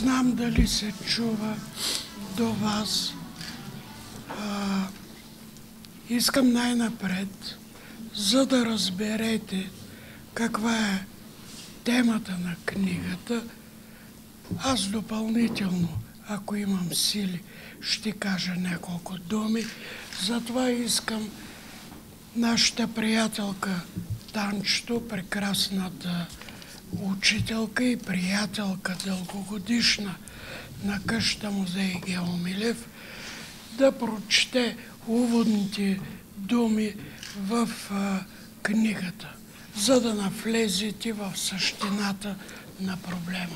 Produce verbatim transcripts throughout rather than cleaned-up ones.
знам дали се чува до вас. А, искам най-напред, за да разберете каква е темата на книгата, аз допълнително, ако имам сили, ще кажа няколко думи. Затова искам нашата приятелка Танчето, прекрасната учителка и приятелка дългогодишна на къщата музей Гео Милев, да прочете уводните думи в а, книгата, за да навлезете в същината на проблема.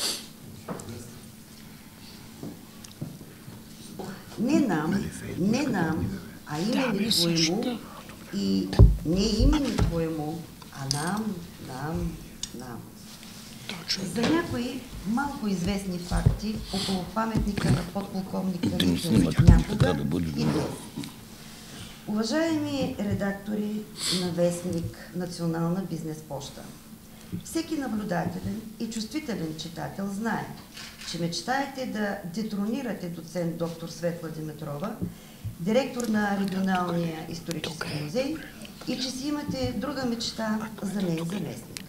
Не нам, не нам, а имени твоему и не имени твоему, а нам, нам, нам. Точно. За някои малко известни факти около паметника на подполковника някога и днес. Уважаеми редактори на вестник Национална бизнес поща, всеки наблюдателен и чувствителен читател знае, че мечтаете да детронирате доцент доктор Светла Димитрова, директор на регионалния исторически музей, и че си имате друга мечта за нея заместник.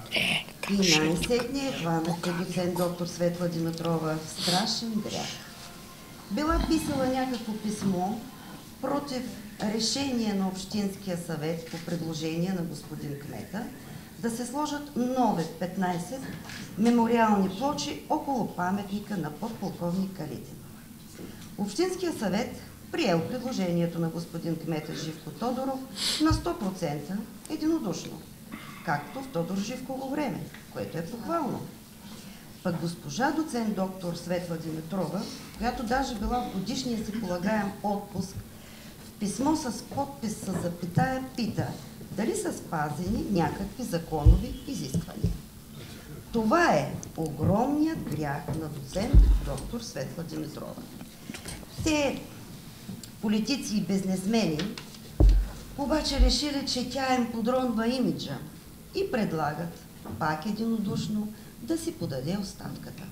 И най-сетне хванахте доцент доктор Светла Димитрова в страшен грях. Била писала някакво писмо против решение на Общинския съвет по предложение на господин кмета да се сложат нови петнайсет мемориални плочи около паметника на подполковник Калитин. Общинския съвет приел предложението на господин кмета Живко Тодоров на сто процента единодушно, както в Тодор Живково време, което е похвално. Пък госпожа доцент доктор Светла Димитрова, която даже била в годишния си полагаем отпуск, в писмо с подпис с запитая пита дали са спазени някакви законови изисквания. Това е огромният грях на доцент доктор Светла Димитрова. Те, политици и бизнесмени, обаче решили, че тя им подронва имиджа и предлагат пак единодушно да си подаде оставката.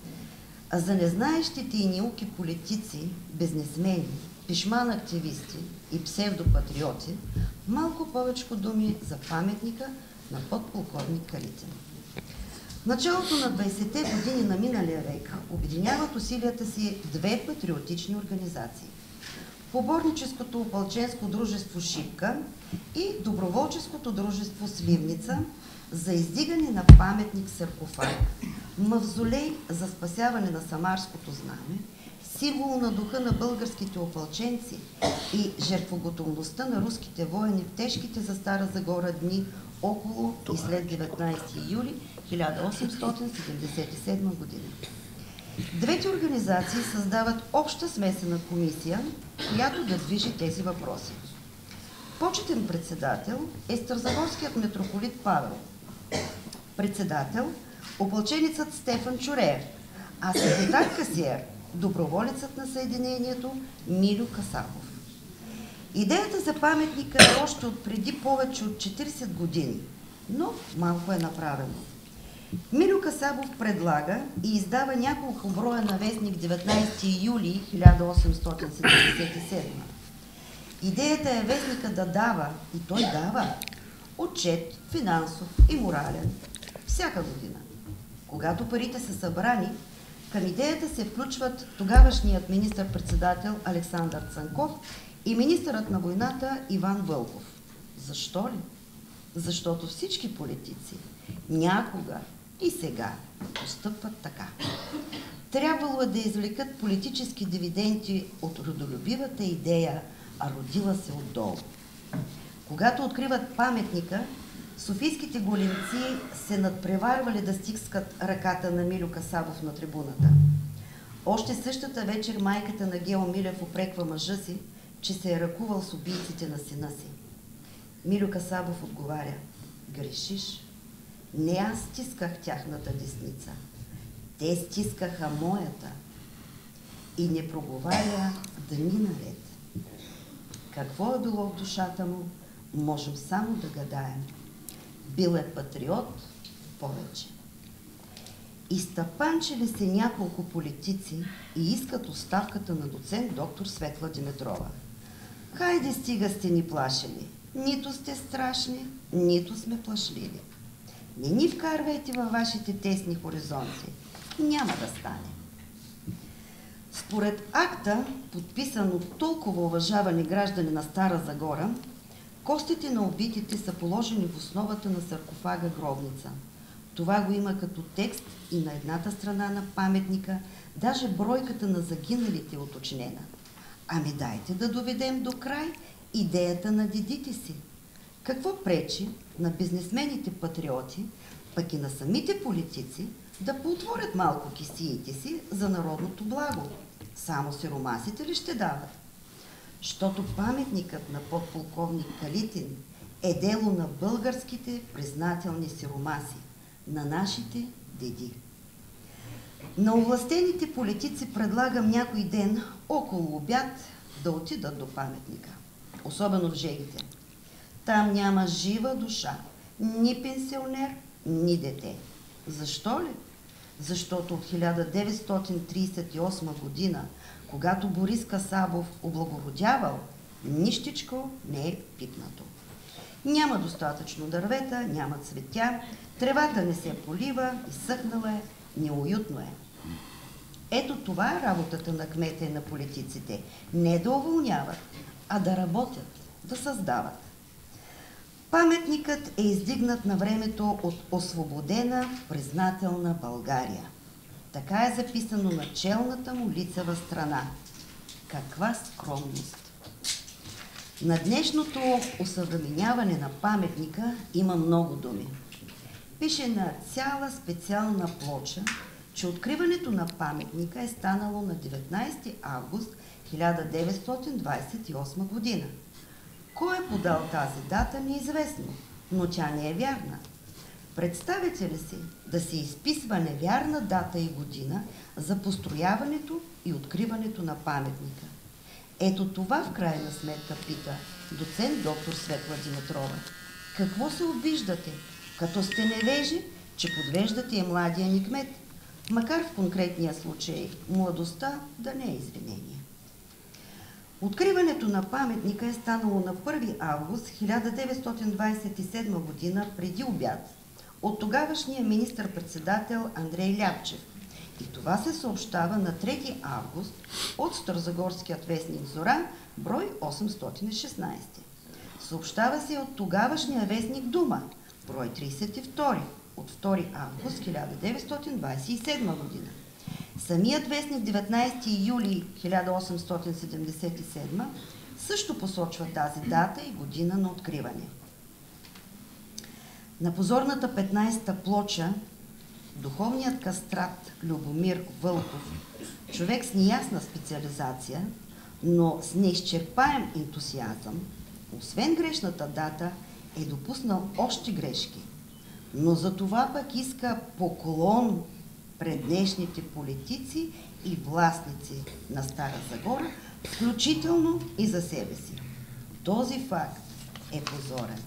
А за незнаещите и неуки политици, бизнесмени, пишман активисти и псевдопатриоти, малко повече думи за паметника на подполковник Калитин. В началото на двайсетте години на миналия век обединяват усилията си две патриотични организации. Поборническото опълченско дружество Шипка и доброволческото дружество Сливница за издигане на паметник саркофаг, мавзолей за спасяване на самарското знаме, символ на духа на българските опълченци и жертвоготовността на руските воини в тежките за Стара Загора дни около и след деветнайсети юли хиляда осемстотин седемдесет и седма година. Двете организации създават обща смесена комисия, която да движи тези въпроси. Почетен председател е старозагорският митрополит Павел. Председател – опълченицът Стефан Чуреев, а секретар касиер – доброволецът на съединението Милю Касапов. Идеята за паметника е още от преди повече от четирийсет години, но малко е направено. Милю Касапов предлага и издава няколко броя на вестник деветнайсети юли хиляда осемстотин седемдесет и седма. Идеята е вестника да дава, и той дава, отчет финансов и морален всяка година. Когато парите са събрани, към идеята се включват тогавашният министър-председател Александър Цанков и министърът на войната Иван Вълков. Защо ли? Защото всички политици някога и сега постъпват така. Трябвало е да извлекат политически дивиденти от родолюбивата идея, а родила се отдолу. Когато откриват паметника, софийските големци се надпреварвали да стискат ръката на Милю Касапов на трибуната. Още същата вечер майката на Гео Милев упреква мъжа си, че се е ръкувал с убийците на сина си. Милю Касапов отговаря: грешиш. Не аз стисках тяхната десница. Те стискаха моята. И не проговаря дни наред. Какво е било в душата му, можем само да гадаем. Бил е патриот повече. Изтъпанчили се няколко политици и искат оставката на доцент доктор Светла Димитрова. Хайде, стига сте ни плашили. Нито сте страшни, нито сме плашливи. Не ни вкарвайте във вашите тесни хоризонти. Няма да стане. Според акта, подписан от толкова уважавани граждани на Стара Загора, костите на убитите са положени в основата на саркофага гробница. Това го има като текст и на едната страна на паметника, даже бройката на загиналите е уточнена. Ами дайте да доведем до край идеята на дедите си. Какво пречи на бизнесмените патриоти, пък и на самите политици, да поотворят малко кесиите си за народното благо? Само сиромасите ли ще дават? Щото паметникът на подполковник Калитин е дело на българските признателни сиромаси, на нашите деди. На овластените политици предлагам някой ден около обяд да отидат до паметника, особено в Жегите. Там няма жива душа, ни пенсионер, ни дете. Защо ли? Защото от хиляда деветстотин тридесет и осма година, когато Борис Касабов облагородявал, нищичко не е пипнато. Няма достатъчно дървета, няма цветя, тревата не се полива, изсъхнала е, неуютно е. Ето това е работата на кмета и на политиците. Не да уволняват, а да работят, да създават. Паметникът е издигнат на времето от освободена, признателна България. Така е записано на челната му лицева страна. Каква скромност! На днешното осъвременяване на паметника има много думи. Пише на цяла специална плоча, че откриването на паметника е станало на деветнайсети август хиляда деветстотин двадесет и осма година. Кой е подал тази дата, неизвестно, но тя не е вярна. Представете ли си да се изписва невярна дата и година за построяването и откриването на паметника? Ето това в крайна сметка пита доцент доктор Светла Димитрова. Какво се обиждате, като сте невежи, че подвеждате и младия ни кмет, макар в конкретния случай младостта да не е извинение. Откриването на паметника е станало на първи август хиляда деветстотин двадесет и седма година преди обяд от тогавашния министър-председател Андрей Ляпчев. И това се съобщава на трети август от Старозагорският вестник Зора, брой осемстотин и шестнадесет. Съобщава се от тогавашния вестник Дума, брой тридесет и втори, от втори август хиляда деветстотин двадесет и седма година. Самият вестник деветнадесети юли хиляда осемстотин седемдесет и седма също посочва тази дата и година на откриване. На позорната петнадесета плоча духовният кастрат Любомир Вълков, човек с неясна специализация, но с неизчерпаем ентусиазъм, освен грешната дата, е допуснал още грешки. Но за това пък иска поклон пред днешните политици и властници на Стара Загора, включително и за себе си. Този факт е позорен.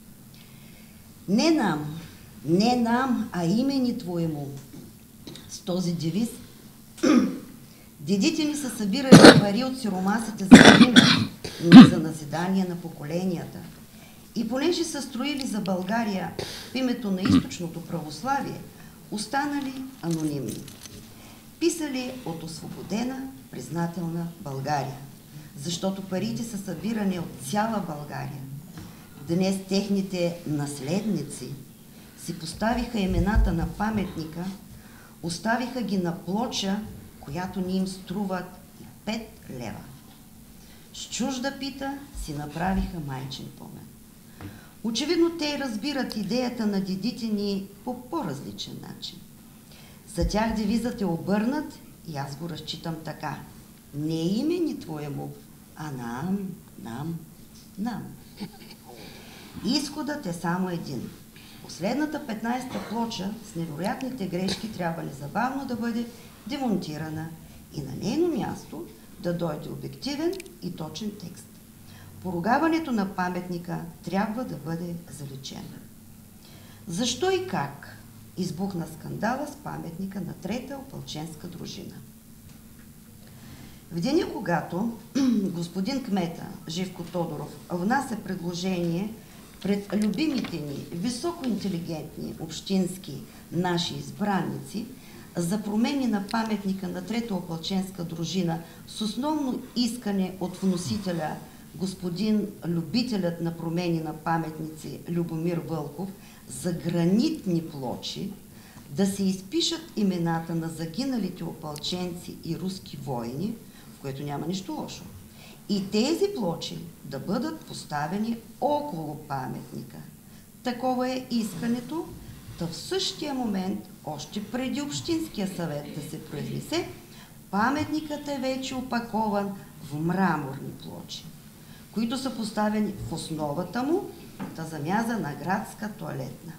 Не нам, не нам, а имени Твоему. С този девиз дедите ни са събирали пари от сиромасите за година, но за назидание на поколенията. И понеже са строили за България в името на източното православие, останали анонимни. Писали от освободена, признателна България, защото парите са събирани от цяла България. Днес техните наследници си поставиха имената на паметника, оставиха ги на плоча, която ни им струват и пет лева. С чужда пита си направиха майчин помен. Очевидно те разбират идеята на дедите ни по по-различен начин. За тях девизът е обърнат и аз го разчитам така. Не имени Твоему, а нам, нам, нам. Изходът е само един. Последната петнадесета плоча с невероятните грешки трябва незабавно да бъде демонтирана и на нейно място да дойде обективен и точен текст. Поругаването на паметника трябва да бъде заличено. Защо и как избухна скандала с паметника на трета опълченска дружина. В деня, когато господин кмета Живко Тодоров внася предложение пред любимите ни, високоинтелигентни общински наши избраници за промени на паметника на трета опълченска дружина с основно искане от вносителя господин любителят на промени на паметници Любомир Вълков за гранитни плочи, да се изпишат имената на загиналите опълченци и руски воини, в което няма нищо лошо, и тези плочи да бъдат поставени около паметника. Такова е искането, да в същия момент, още преди Общинския съвет да се произнесе, паметникът е вече опакован в мраморни плочи, които са поставени в основата му, та замяза на градска тоалетна.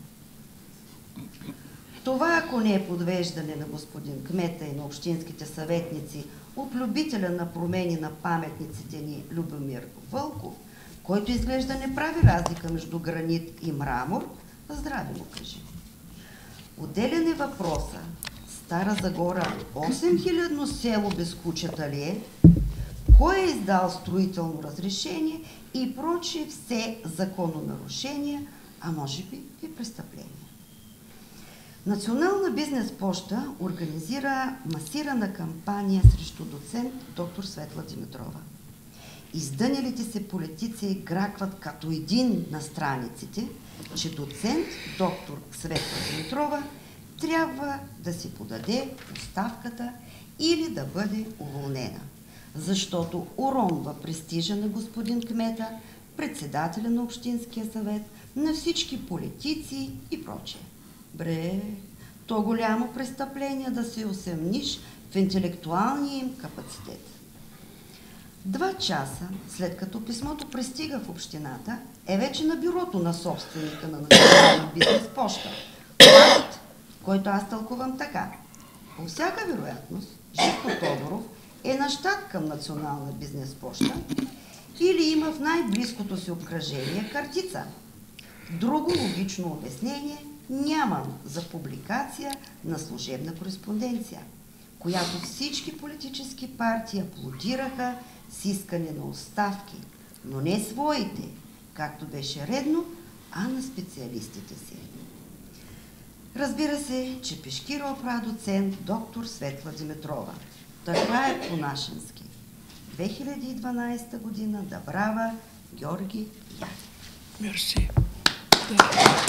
Това, ако не е подвеждане на господин кмета и на общинските съветници от любителя на промени на паметниците ни Любомир Вълков, който изглежда не прави разлика между гранит и мрамор, здраве му кажи. Отделен е въпроса, Стара Загора осемхилядно село без кучета ли е, кой е издал строително разрешение и прочие все закононарушения, а може би и престъпления. Национална бизнес поща организира масирана кампания срещу доцент доктор Светла Димитрова. Издънялите се политици гракват като един на страниците, че доцент доктор Светла Димитрова трябва да си подаде оставката или да бъде уволнена, защото уронва престижа на господин кмета, председателя на Общинския съвет, на всички политици и прочее. Бре, то голямо престъпление да се усъмниш в интелектуалния им капацитет. Два часа след като писмото пристига в общината, е вече на бюрото на собственика на Национална бизнес поща, факт, който аз тълкувам така. По всяка вероятност, Живко Тодоров е на щат към Национална бизнес поща или има в най-близкото си обкръжение картица. Друго логично обяснение нямам за публикация на служебна кореспонденция, която всички политически партии аплодираха с искане на оставки, но не своите, както беше редно, а на специалистите си. Разбира се, че пешкира опра доцент доктор Светла Димитрова. Така е по-нашенски. две хиляди и дванадесета година, да брава, Георги Янев. Мерси. Да.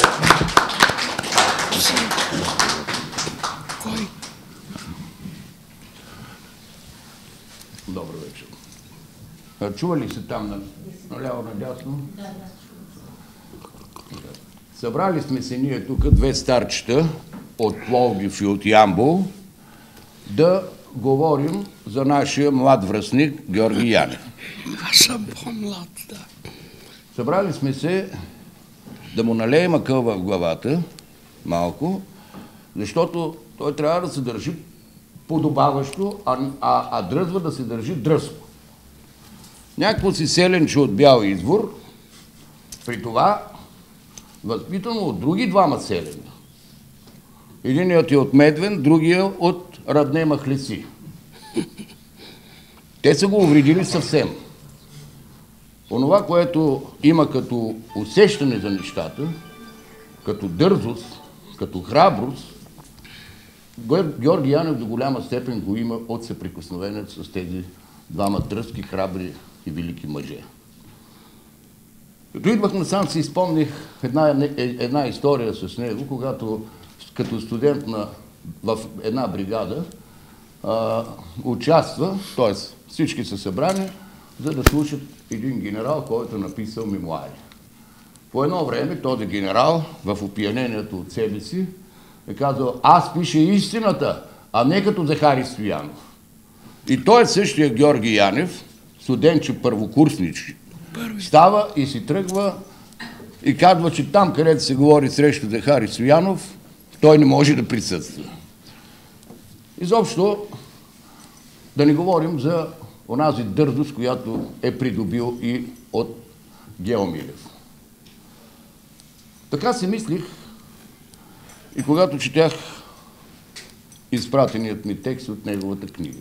Кой? Добър вечер. Чува ли се там на, наляво, надясно? Да, да. Събрали сме се ние тук две старчета от Пловдив и от Ямбол да говорим за нашия млад връстник Георги Янев. Аз съм по-млад, да. Събрали сме се да му налеем акъл в главата малко, защото той трябва да се държи подобаващо, а, а, а дръзва да се държи дръзко. Някакво си селенче от Бял Извор, при това възпитано от други двама селени. Единият е от Медвен, другия от Радне Махлеси. Те са го увредили съвсем. Онова, което има като усещане за нещата, като дързост, като храброст, Георги Янев до голяма степен го има от съприкосновението с тези двама дръзки, храбри и велики мъже. Като идвах насам, си изпомних една, една история с него, когато като студент на, в една бригада а, участва, т.е. всички са събрани, за да слушат един генерал, който е написал мемуари. По едно време този генерал, в опиянението от себе си, е казал: аз пиша истината, а не като Захари Стоянов. И той е същия Георги Янев, студентче първокурснички, става и си тръгва и казва, че там, където се говори срещу Захари Стоянов, той не може да присъства. Изобщо да не говорим за онази дързост, която е придобил и от Гео Милев. Така си мислих, и когато четях изпратеният ми текст от неговата книга.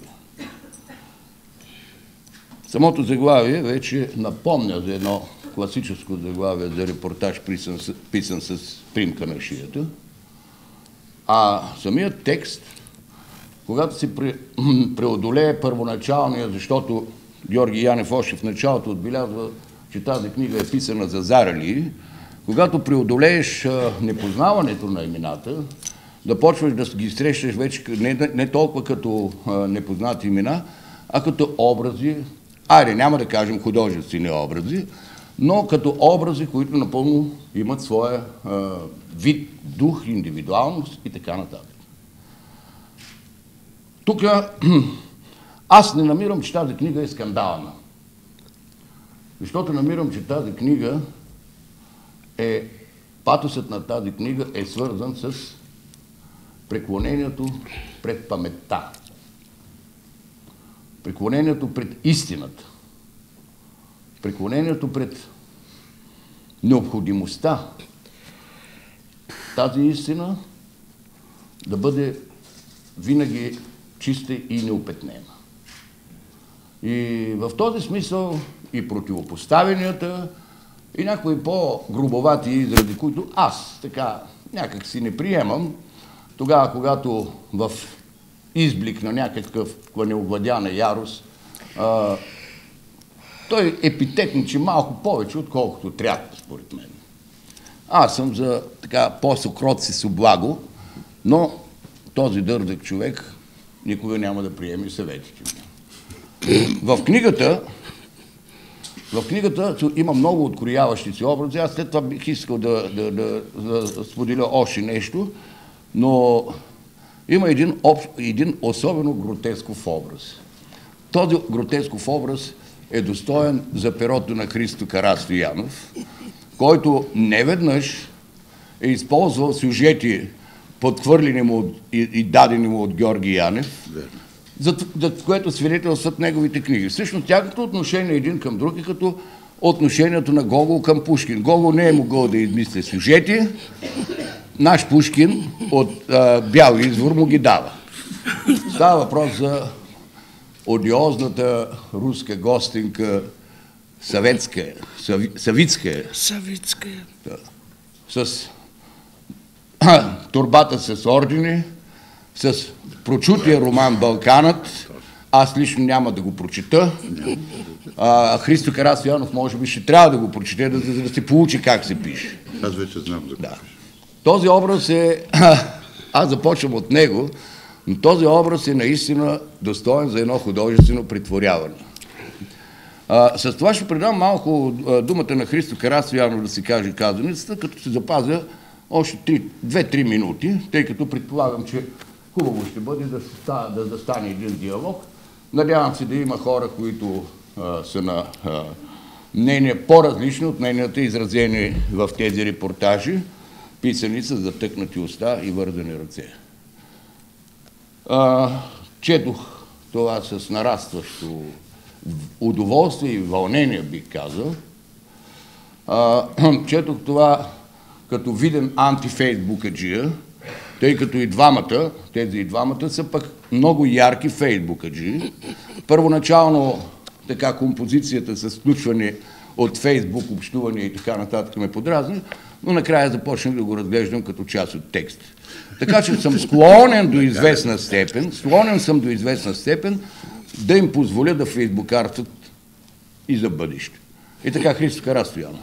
Самото заглавие вече напомня за едно класическо заглавие за репортаж, писан с, писан с примка на шията, а самият текст, когато се преодолее първоначалния, защото Георги Янев още в началото отбелязва, че тази книга е писана за зарали, когато преодолееш непознаването на имената, да почваш да ги срещаш вече не, не толкова като а, непознати имена, а като образи, айде, няма да кажем художествени образи, но като образи, които напълно имат своя а, вид, дух, индивидуалност и така нататък. Тук аз не намирам, че тази книга е скандална. Защото намирам, че тази книга е, патосът на тази книга е свързан с преклонението пред паметта. Преклонението пред истината. Преклонението пред необходимостта тази истина да бъде винаги чиста и неопетнена. И в този смисъл и противопоставянията, и някои по-грубовати изрази, които аз така някак си не приемам, тогава, когато в изблик на някакъв неовладяна ярост, а, той епитетничи малко повече, отколкото трябва, според мен. Аз съм за така по-сокротци с облаго, но този дързък човек никога няма да приеме съветите ми. В книгата, в книгата има много открояващи се образи. Аз след това бих искал да, да, да, да споделя още нещо, но има един, общ, един особено гротесков образ. Този гротесков образ е достоен за перото на Христо Карастоянов, който неведнъж е използвал сюжети, подхвърлени му и, и дадени му от Георги Янев, за, за което свидетелстват неговите книги. Всъщност тяхното отношение един към друг е като отношението на Гогол към Пушкин. Гогол не е могъл да измисля сюжети, наш Пушкин от а, Бял извор му ги дава. Става въпрос за одиозната руска гостинка Савицкая. Савицкая. Савицкая. Да. С турбата с ордени, с прочутия роман «Балканът». Аз лично няма да го прочета. А, Христо Карастоянов може би ще трябва да го прочете, да, за да се получи как се пише. Аз вече знам да го да. пише. Този образ е... Аз започвам от него, но този образ е наистина достоен за едно художествено претворяване. А, с това ще предам малко а, думата на Христо Карастоянов да си каже казаницата, като се запазя още две-три минути, тъй като предполагам, че хубаво ще бъде да, ста, да, да стане един диалог. Надявам се да има хора, които а, са на а, мнения по-различни от мненията, изразени в тези репортажи, писани с затъкнати уста и вързани ръце. А, четох това с нарастващо удоволствие и вълнение, бих казал. А, четох това като виден антифейсбукаджия, тъй като и двамата, тези и двамата са пък много ярки фейсбукаджи. Първоначално така композицията с включване от Фейсбук, общуване и така нататък ме подразни, но накрая започнах да го разглеждам като част от текст. Така че съм склонен до известна степен, склонен съм до известна степен да им позволя да фейсбукарстват и за бъдеще. И така, Христо Карастоянов.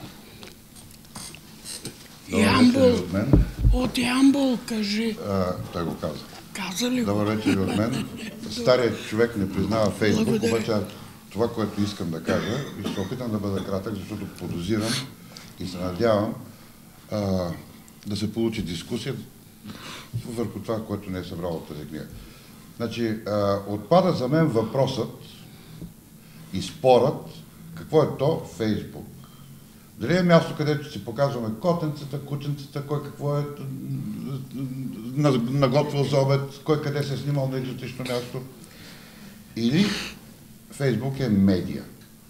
Ямбол. От Ямбол, кажи. А, той го каза. Каза ли го? Добър вечер от мен. Старият човек не признава Фейсбук, Благодаря. обаче това, което искам да кажа, и ще опитам да бъда кратък, защото подозирам и се надявам а, да се получи дискусия върху това, което не е събрало от тази книга. Значи, а, отпада за мен въпросът и спорът, какво е то Фейсбук. Дали е място, където си показваме котенцата, кученцата, кой какво е наготвил за обед, кой къде се е снимал на екзотично място. Или Фейсбук е медия.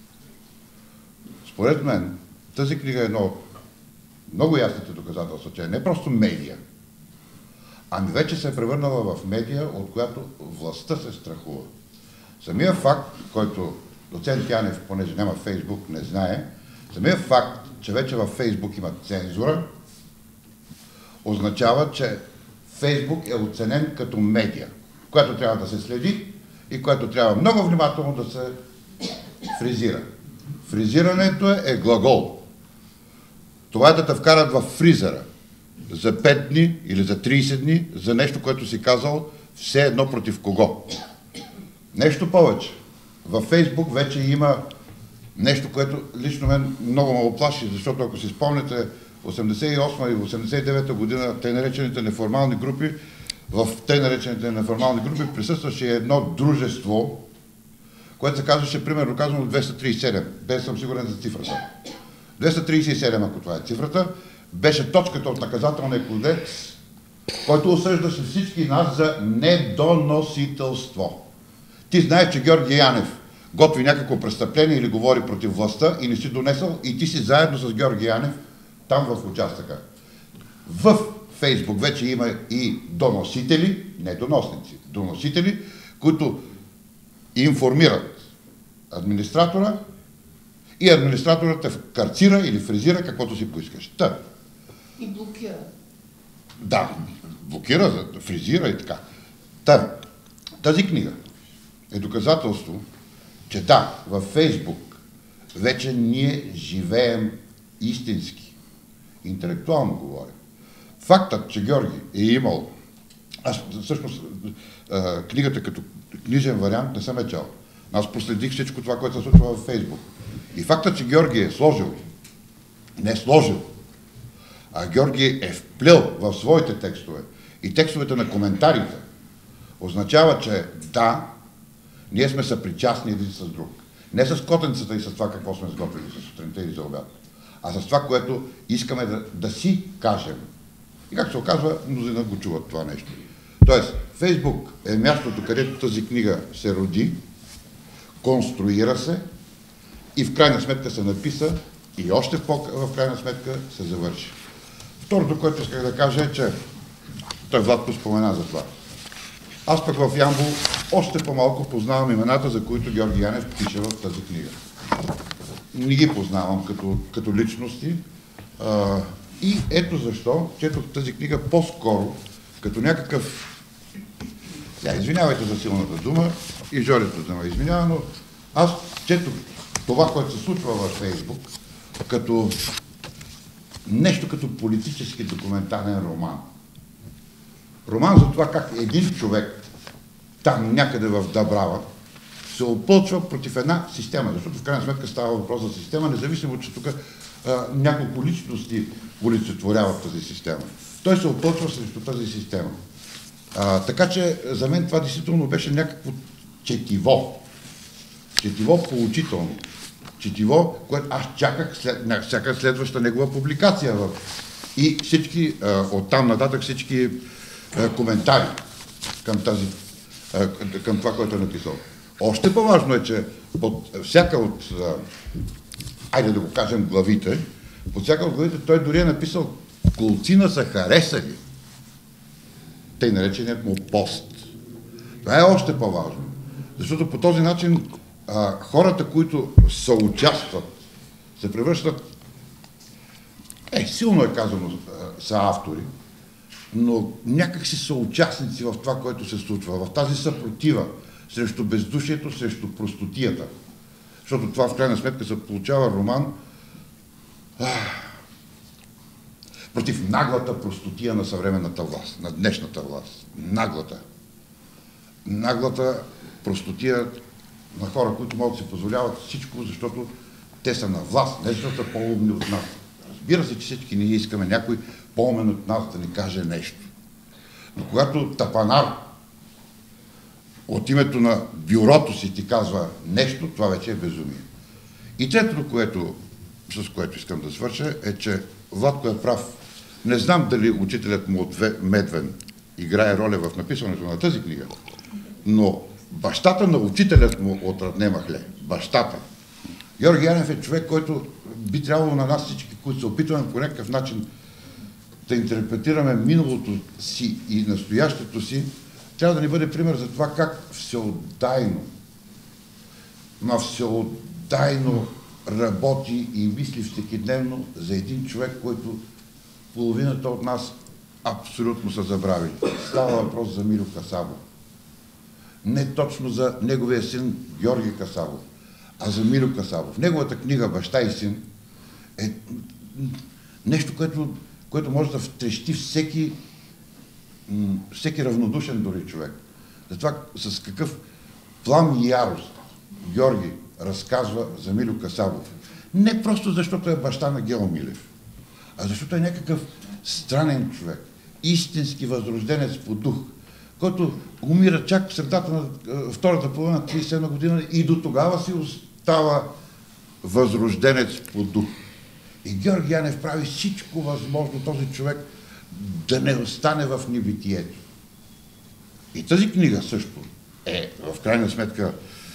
Според мен, тази книга е едно от много ясните доказателства, че е не просто медия, ами вече се е превърнала в медия, от която властта се страхува. Самия факт, който доцент Янев, понеже няма Фейсбук, не знае, самия факт, че вече във Фейсбук има цензура, означава, че Фейсбук е оценен като медия, която трябва да се следи и която трябва много внимателно да се фризира. Фризирането е глагол. Това е да те вкарат в фризера за пет дни или за трийсет дни за нещо, което си казал все едно против кого. Нещо повече. Във Фейсбук вече има нещо, което лично мен много ме оплаши, защото ако си спомняте осемдесет и осма и осемдесет и девета година тъй наречените неформални групи, в тъй наречените неформални групи присъстваше едно дружество, което се казваше, примерно казано, двеста трийсет и седем, без съм сигурен за цифрата. двеста трийсет и седем, ако това е цифрата, беше точката от наказателния кодекс, който осъждаше всички нас за недоносителство. Ти знаеш, че Георги Янев готви някакво престъпление или говори против властта и не си донесъл, и ти си заедно с Георги Янев там в участъка. В Фейсбук вече има и доносители, не доносници, доносители, които информират администратора и администраторът те карцира или фризира каквото си поискаш. Та. И блокира. Да, блокира, фризира и така. Та, тази книга е доказателство, че да, във Фейсбук вече ние живеем истински, интелектуално говоря. Фактът, че Георги е имал, аз всъщност книгата като книжен вариант не съм е чел. Аз проследих всичко това, което се случва във Фейсбук. И фактът, че Георги е сложил, не е сложил, а Георги е вплел в своите текстове и текстовете на коментарите, означава, че да, ние сме съпричастни един с друг. Не с котенцата и с това какво сме сготвили за сутринта или за обяд, а с това, което искаме да, да си кажем. И как се оказва, мнозина го чуват това нещо. Тоест, Фейсбук е мястото, където тази книга се роди, конструира се и в крайна сметка се написа и още по в крайна сметка се завърши. Второто, което исках да кажа е, че той Владко спомена за това. Аз пък в Ямбол още по-малко познавам имената, за които Георги Янев пише в тази книга. Не ги познавам като, като личности. А, и ето защо четох тази книга по-скоро, като някакъв... Я, извинявайте за силната дума и Жорито да ме извинява, но аз четох това, което се случва във Фейсбук, като нещо като политически документален роман. Роман за това как един човек там някъде в Дъбрава се опълчва против една система, защото в крайна сметка става въпрос за система, независимо, че тук а, няколко личности олицетворяват тази система. Той се опълчва срещу тази система. А, така че за мен това действително беше някакво четиво. Четиво поучително. Четиво, което аз чаках след, всяка следваща негова публикация. В... И всички, а, оттам нататък всички а, коментари към, тази, а, към това, което е написал. Още по-важно е, че под всяка от, а, айде да го кажем, главите, под всяка от главите той дори е написал колцина са харесали. Тъй нареченият му пост. Това е още по-важно. Защото по този начин а, хората, които съучастват, се превръщат, е, силно е казано, а, са автори, но някак си са участници в това, което се случва, в тази съпротива срещу бездушието, срещу простотията. Защото това в крайна сметка се получава роман а, против наглата простотия на съвременната власт, на днешната власт. Наглата. Наглата простотия на хора, които могат да си позволяват всичко, защото те са на власт, не защото са по-умни от нас. Разбира се, че всички ние искаме някой по-умен от нас да ни каже нещо. Но когато тапанар от името на бюрото си ти казва нещо, това вече е безумие. И третото, което, с което искам да свърша, е, че Владко е прав. Не знам дали учителят му от Медвен играе роля в написването на тази книга, но бащата на учителят му от Радне Махле, бащата, Георги Янев е човек, който би трябвало на нас всички, които се опитваме по някакъв начин да интерпретираме миналото си и настоящето си, трябва да ни бъде пример за това как всеотдайно, но всеотдайно работи и мисли всекидневно за един човек, който половината от нас абсолютно са забравили. Става въпрос за Миро Касабов. Не точно за неговия син Георги Касабов, а за Миро Касабов. Неговата книга «Баща и син» е нещо, което, което може да втрещи всеки, всеки равнодушен дори човек. Затова с какъв плам и ярост Георги разказва за Миро Касабов. Не просто защото е баща на Гео Милев, а защото е някакъв странен човек, истински възрожденец по дух, който умира чак в средата на втората половина тридесет и седма година и до тогава си остава възрожденец по дух. И Георги Янев прави всичко възможно този човек да не остане в небитието. И тази книга също е, в крайна сметка,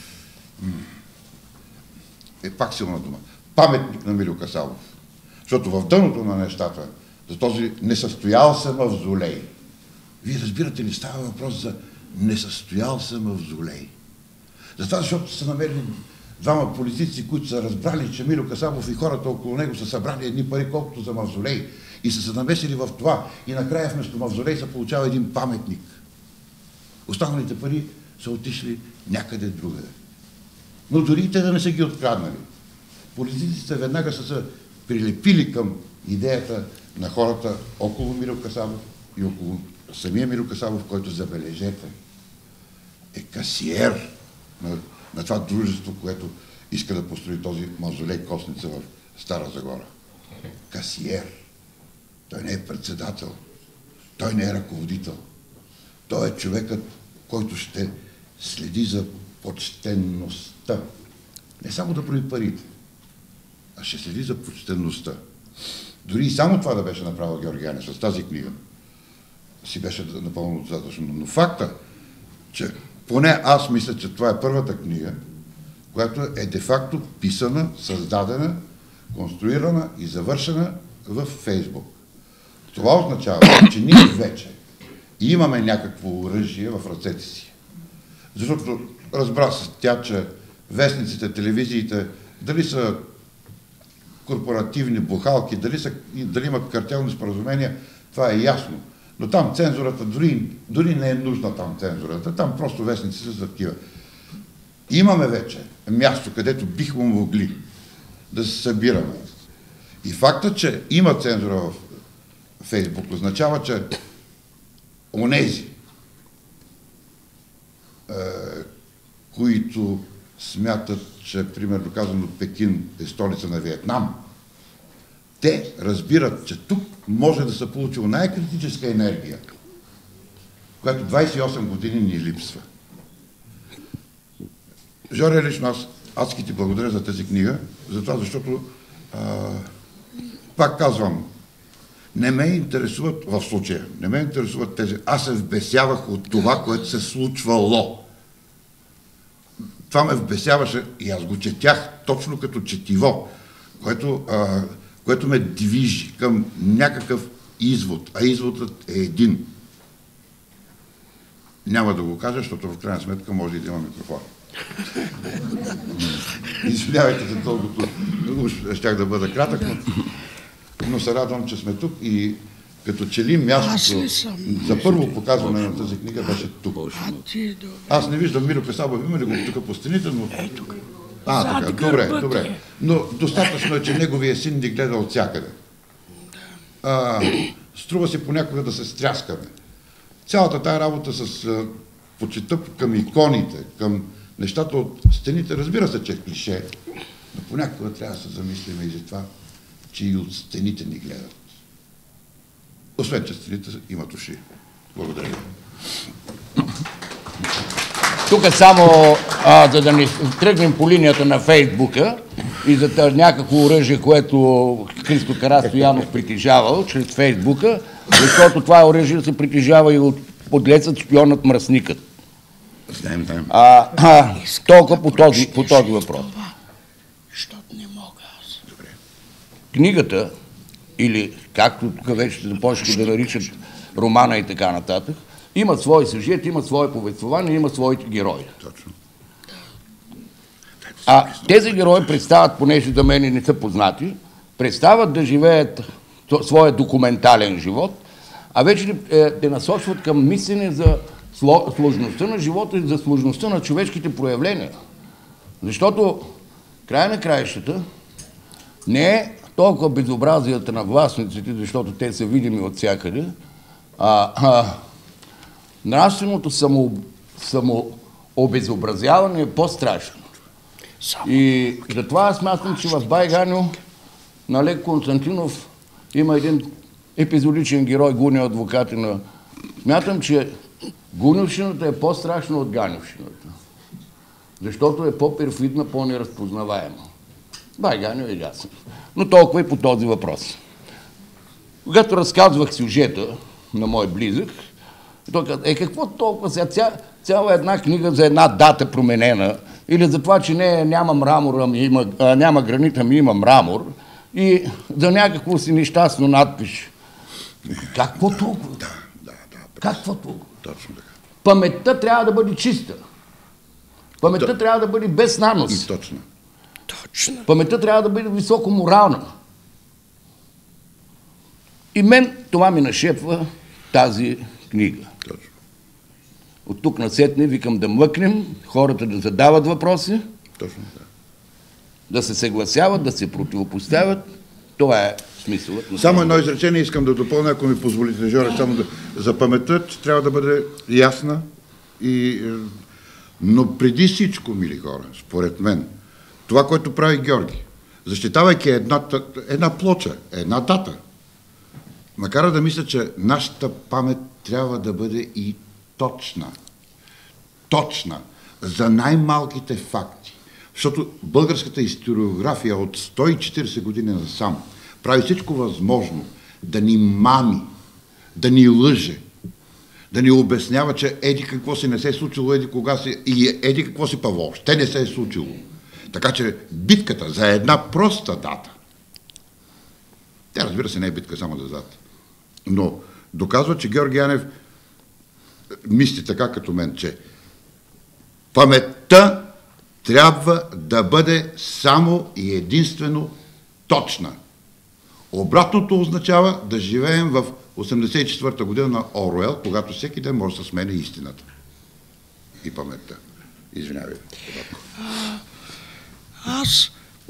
е пак силна дума, паметник на Миро Касабов. Защото в дъното на нещата, за този несъстоял се мавзолей, вие разбирате ли, става въпрос за несъстоял се мавзолей. Затова, защото са намерили двама политици, които са разбрали, че Миро Касабов и хората около него са събрали едни пари, колкото за мавзолей, и са се намесили в това. И накрая вместо мавзолей се получава един паметник. Останалите пари са отишли някъде другаде. Но дори и те да не са ги откраднали. Политиците веднага са се прилепили към идеята на хората около Миро Касабов и около самия Миро Касабов, който, забележете, е касиер на, на това дружество, което иска да построи този мавзолей Костница в Стара Загора. Касиер. Той не е председател. Той не е ръководител. Той е човекът, който ще следи за почтенността. Не само да брои парите, а ще следи за почтенността. Дори и само това да беше направил Георги Янев с тази книга, си беше напълно достатъчно. Но факта, че поне аз мисля, че това е първата книга, която е де-факто писана, създадена, конструирана и завършена в Фейсбук. Това означава, че ние вече имаме някакво оръжие в ръцете си. Защото разбра се тя, че вестниците, телевизиите, дали са корпоративни бухалки, дали, са, дали имат картелни споразумения, това е ясно. Но там цензурата, дори, дори не е нужна там цензурата, там просто вестниците са такива. Имаме вече място, където бихме могли да се събираме. И факта, че има цензура в Фейсбук, означава, че онези, е, които смятат, че, примерно казано, Пекин е столица на Виетнам, те разбират, че тук може да се получи най-критическа енергия, която двадесет и осем години ни липсва. Жоре, лично аз адски ти благодаря за тази книга, затова, защото, а, пак казвам, не ме интересуват, в случая, не ме интересуват тези, аз се вбесявах от това, което се случвало. Това ме вбесяваше и аз го четях точно като четиво, което, а, което ме движи към някакъв извод, а изводът е един. Няма да го кажа, защото в крайна сметка може и да има микрофон. Извинявайте за толкова, уж щях да бъда кратък, но, но се радвам, че сме тук и като че ли мястото за първо показване на тази книга беше тук. Аз не виждам Миро Касабов, има ли го тук по стените, но... А, така, добре, добре. Но достатъчно е, че неговия син ни гледа от всякъде. А, струва се понякога да се стряскаме. Цялата тая работа с а, почита към иконите, към нещата от стените, разбира се, че е клише, но понякога трябва да се замислим и за това, че и от стените ни гледат. Освен, че стените имат уши. Благодаря. Тук само, а, за да не тръгнем по линията на Фейсбука и за някакво оръжие, което Христо Карастоянов притежавал чрез Фейсбука, защото това оръжие се притежава и от подлецът, шпионът, мръсникът. Знаем, знаем. А, а, толкова по този, по този въпрос. Защото не мога аз. Книгата или както тук вече започнаха да наричат романа и така нататък, имат свой сюжет, имат свое повествование, имат своите герои. Точно. А тези герои представят, понеже за мен не са познати, представят да живеят своя документален живот, а вече те насочват към мислене за сложността на живота и за сложността на човешките проявления. Защото края на краищата не е толкова безобразията на властниците, защото те са видими от всякъде, а, а нравственото само, самообезобразяване е по-страшно. И затова аз смятам, че в Бай Ганьо на Лек Константинов има един епизодичен герой, Гуня, адвокати на... Смятам, че Гуньовщината е по-страшна от Ганьовщината, защото е по-перфидна, по-неразпознаваема. Бай Ганьо е ясен. Но толкова и по този въпрос. Когато разказвах сюжета на мой близък, той каза, е какво толкова сега, ця, цяла една книга за една дата променена, или за това, че не, няма мрамор, ами има, а, няма гранит, ами има мрамор, и за някакво си нещастно надпиш. Какво толкова? Да, да, да. Какво толкова? Точно така. Паметта трябва да бъде чиста. Паметта да. трябва да бъде без нанос. И точно. Точно. Паметта трябва да бъде високо морална. И мен това ми нашепва тази книга. Точно. От тук насетне викам да млъкнем, хората да задават въпроси, Точно така. да се съгласяват, да се противопоставят. Това е смисълът. Само едно изречение искам да допълня, ако ми позволите, Жоре, само да... За паметта, че трябва да бъде ясна и... Но преди всичко, мили хора, според мен, това, което прави Георги, защитавайки една, една плоча, една дата, макар да мисля, че нашата памет трябва да бъде и точна. Точна. За най-малките факти. Защото българската историография от сто и четиридесет години насам прави всичко възможно да ни мами, да ни лъже, да ни обяснява, че еди какво си не се е случило, еди кога си, и еди какво си па въобще не се е случило. Така че битката за една проста дата, тя разбира се не е битка само за дата, но доказва, че Георги Янев мисли така като мен, че паметта трябва да бъде само и единствено точна. Обратното означава да живеем в осемдесет и четвърта година на Оруел, когато всеки ден може да се сменя истината и паметта. Извинявай. А, аз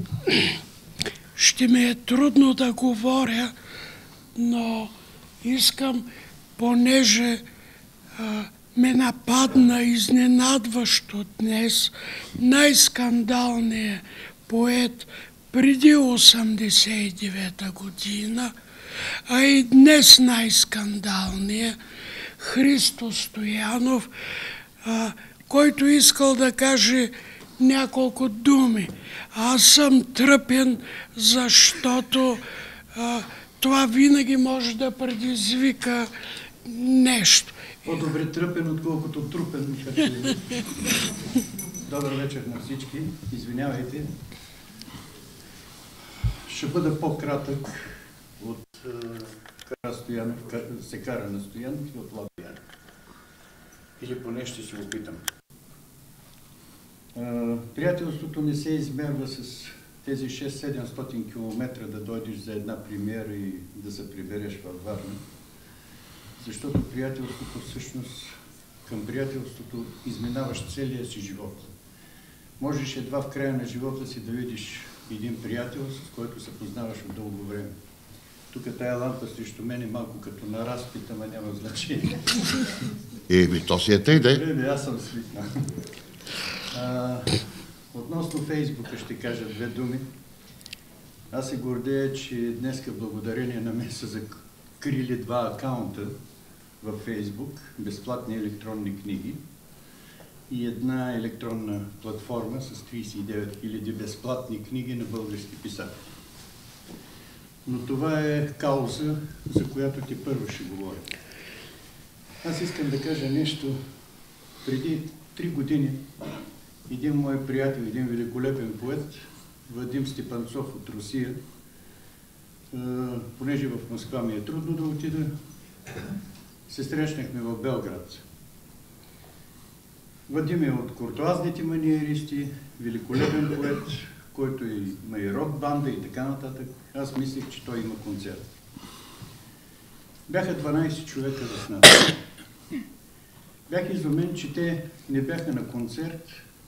ще ми е трудно да говоря, но искам, понеже а, ме нападна изненадващо днес най-скандалният поет преди осемдесет и девета година, а и днес най-скандалният Христо Стоянов, а, който искал да каже няколко думи. Аз съм тръпен, защото а, това винаги може да предизвика нещо. По-добре тръпен, отколкото трупен. Добър вечер на всички. Извинявайте. Ще бъда по-кратък от Кара Стоянов, се кара на Стоянов и от Лабиян. Или поне ще си опитам. Приятелството не се измерва с тези шест-седемстотин километра да дойдеш за една премиера и да се прибереш във Варна. Защото приятелството всъщност, към приятелството изминаваш целия си живот. Можеш едва в края на живота си да видиш един приятел, с който се познаваш от дълго време. Тук тая лампа срещу мен е малко като на разпит, ама няма значение. Еми, то си е тъй, да? Не, аз съм свикнал. Относно Фейсбука ще кажа две думи. Аз се гордея, че днеска благодарение на мен са закрили два акаунта във Фейсбук, безплатни електронни книги и една електронна платформа с тридесет и девет хиляди безплатни книги на български писатели. Но това е кауза, за която ти първо ще говоря. Аз искам да кажа нещо. Преди три години един мой приятел, един великолепен поет, Вадим Степанцов от Русия, понеже в Москва ми е трудно да отида, се срещнахме в Белград. Вадим е от куртуазните маниеристи, великолепен поет, който има и рок банда и така нататък. Аз мислех, че той има концерт. Бяха дванайсет човека в нас. Бях изумен, че те не бяха на концерт.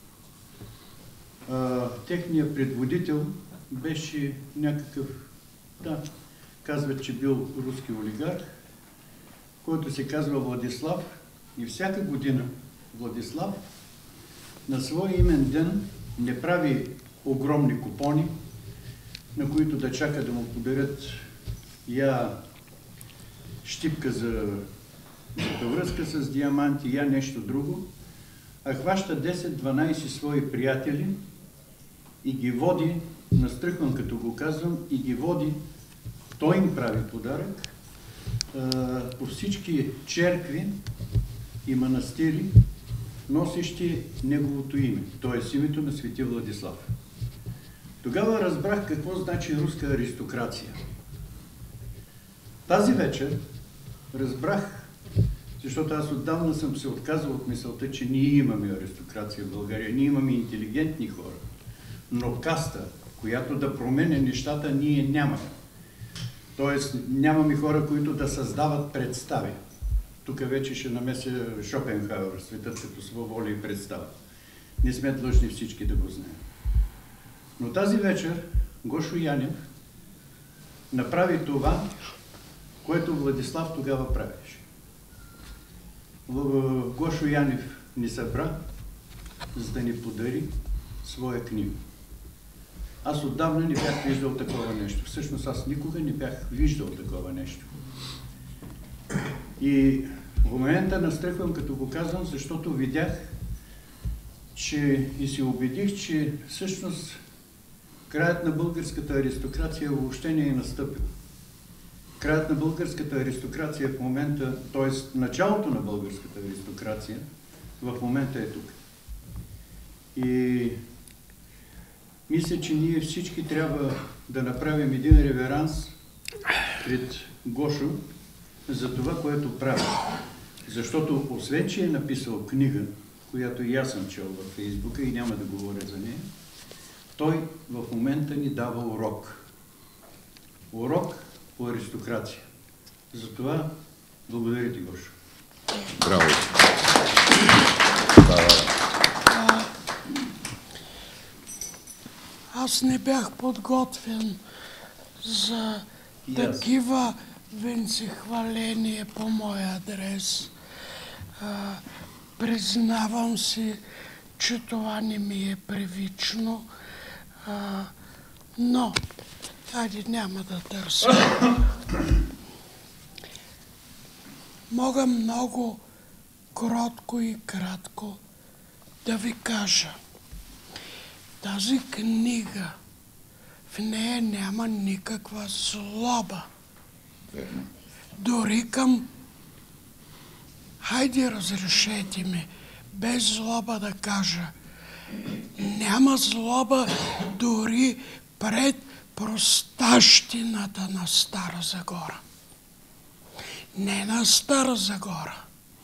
А, техният предводител беше някакъв, да, казват, че бил руски олигарх, който се казва Владислав, и всяка година Владислав на своя имен ден не прави огромни купони, на които да чака да му подарят я щипка за връзка с диаманти, я нещо друго, а хваща десет-дванайсет свои приятели и ги води, настръхвам като го казвам, и ги води, той им прави подарък, по всички черкви и манастири, носещи неговото име, т.е. името на свети Владислав. Тогава разбрах какво значи руска аристокрация. Тази вечер разбрах, защото аз отдавна съм се отказал от мисълта, че ние имаме аристокрация в България, ние имаме интелигентни хора, но каста, която да променя нещата, ние нямаме. Тоест нямаме хора, които да създават представи. Тук вече ще намеся Шопенхауер, светът като своеволие и представа. Не сме длъжни всички да го знаем. Но тази вечер Гошо Янев направи това, което Владислав тогава правеше. Гошо Янев ни събра, за да ни подари своя книга. Аз отдавна не бях виждал такова нещо. Всъщност аз никога не бях виждал такова нещо. И в момента настръхвам, като го казвам, защото видях, че и се убедих, че всъщност краят на българската аристокрация въобще не е настъпил. Краят на българската аристокрация в момента, т.е. началото на българската аристокрация в момента е тук. И мисля, че ние всички трябва да направим един реверанс пред Гошо за това, което прави. Защото освен, че е написал книга, която и аз съм чел във Фейсбука и няма да говоря за нея, той в момента ни дава урок. Урок по аристокрация. Затова благодаря ти, Гошо. Браво! Аз не бях подготвен за такива венцехваления по мой адрес. А, признавам си, че това не ми е привично, а, но айде няма да търся. Мога много кротко и кратко да ви кажа. Тази книга, в нея няма никаква злоба. Дори към, хайде разрешете ми, без злоба да кажа, няма злоба дори пред простащината на Стара Загора. Не на Стара Загора,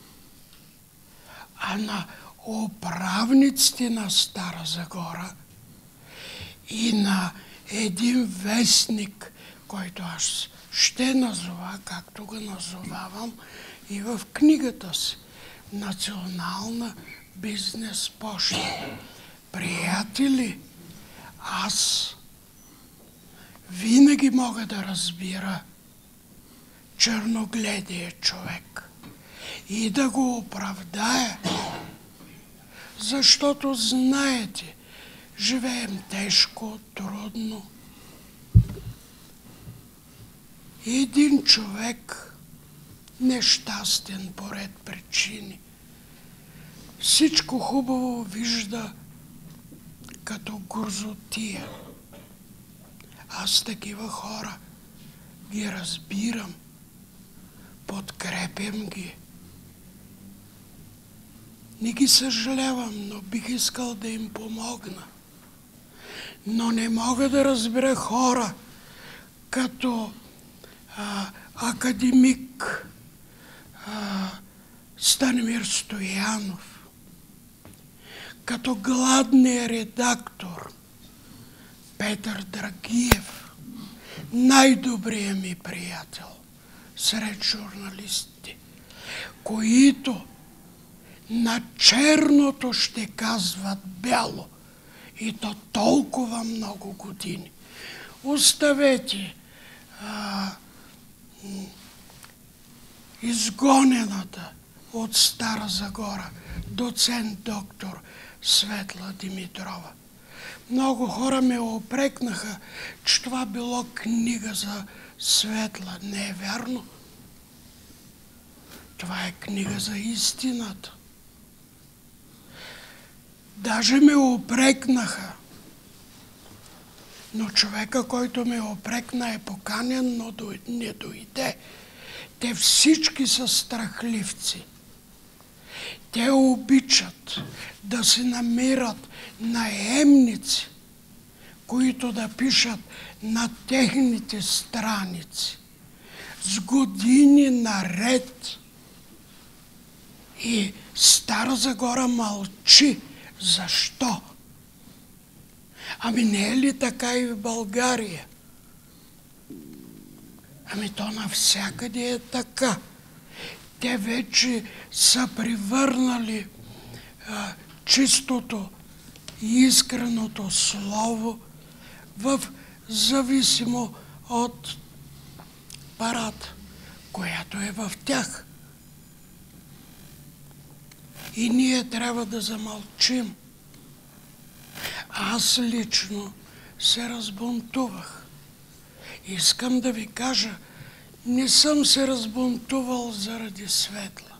а на управниците на Стара Загора и на един вестник, който аз ще назова, както го назовавам и в книгата си, Национална бизнес поща. Приятели, аз винаги мога да разбира черногледия човек и да го оправдая, защото знаете, живеем тежко, трудно. Един човек нещастен по ред причини. Всичко хубаво вижда като грозотия. Аз такива хора ги разбирам, подкрепям ги. Не ги съжалявам, но бих искал да им помогна. Но не мога да разбера хора, като а, академик а, Станимир Стоянов, като гладния редактор Петър Драгиев, най-добрият ми приятел сред журналистите, които на черното ще казват бяло, и то толкова много години. Оставете а, изгонената от Стара Загора доцент доктор Светла Димитрова. Много хора ме опрекнаха, че това било книга за Светла. Не е вярно. Това е книга за истината. Даже ме опрекнаха. Но човека, който ме опрекна, е поканен, но не дойде. Те всички са страхливци. Те обичат да се намират наемници, които да пишат на техните страници с години наред. И Стара Загора мълчи. Защо? Ами не е ли така и в България? Ами то навсякъде е така. Те вече са превърнали а, чистото и искреното слово в зависимо от парата, която е в тях. И ние трябва да замълчим. Аз лично се разбунтувах. Искам да ви кажа, не съм се разбунтувал заради Светла,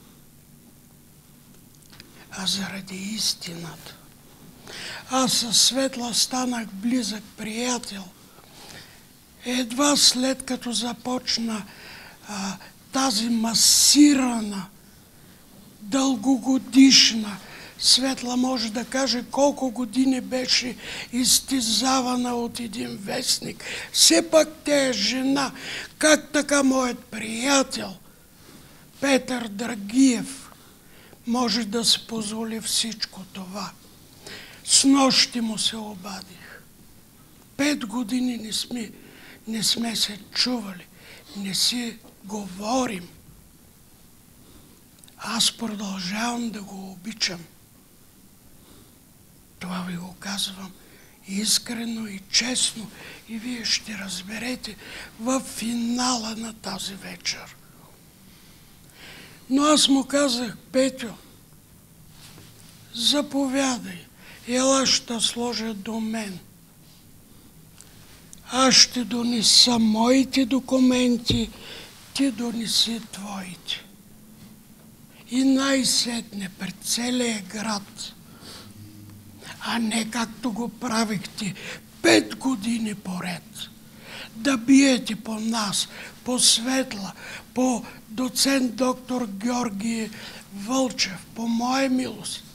а заради истината. Аз със Светла станах близък приятел. Едва след като започна а, тази масирана, дългогодишна, Светла може да каже колко години беше изтезавана от един вестник. Все пак те е жена. Как така моят приятел Петър Драгиев може да си позволи всичко това? Снощи му се обадих. Пет години не сме, не сме се чували, не си говорим. Аз продължавам да го обичам. Това ви го казвам искрено и честно, и вие ще разберете в финала на тази вечер. Но аз му казах: Петю, заповядай, ела ще сложа до мен. Аз ще донеса моите документи, ти донеси твоите. И най-сетне пред целия град, а не както го правихте пет години поред, да биете по нас, по Светла, по доцент доктор Георги Вълчев, по моя милост,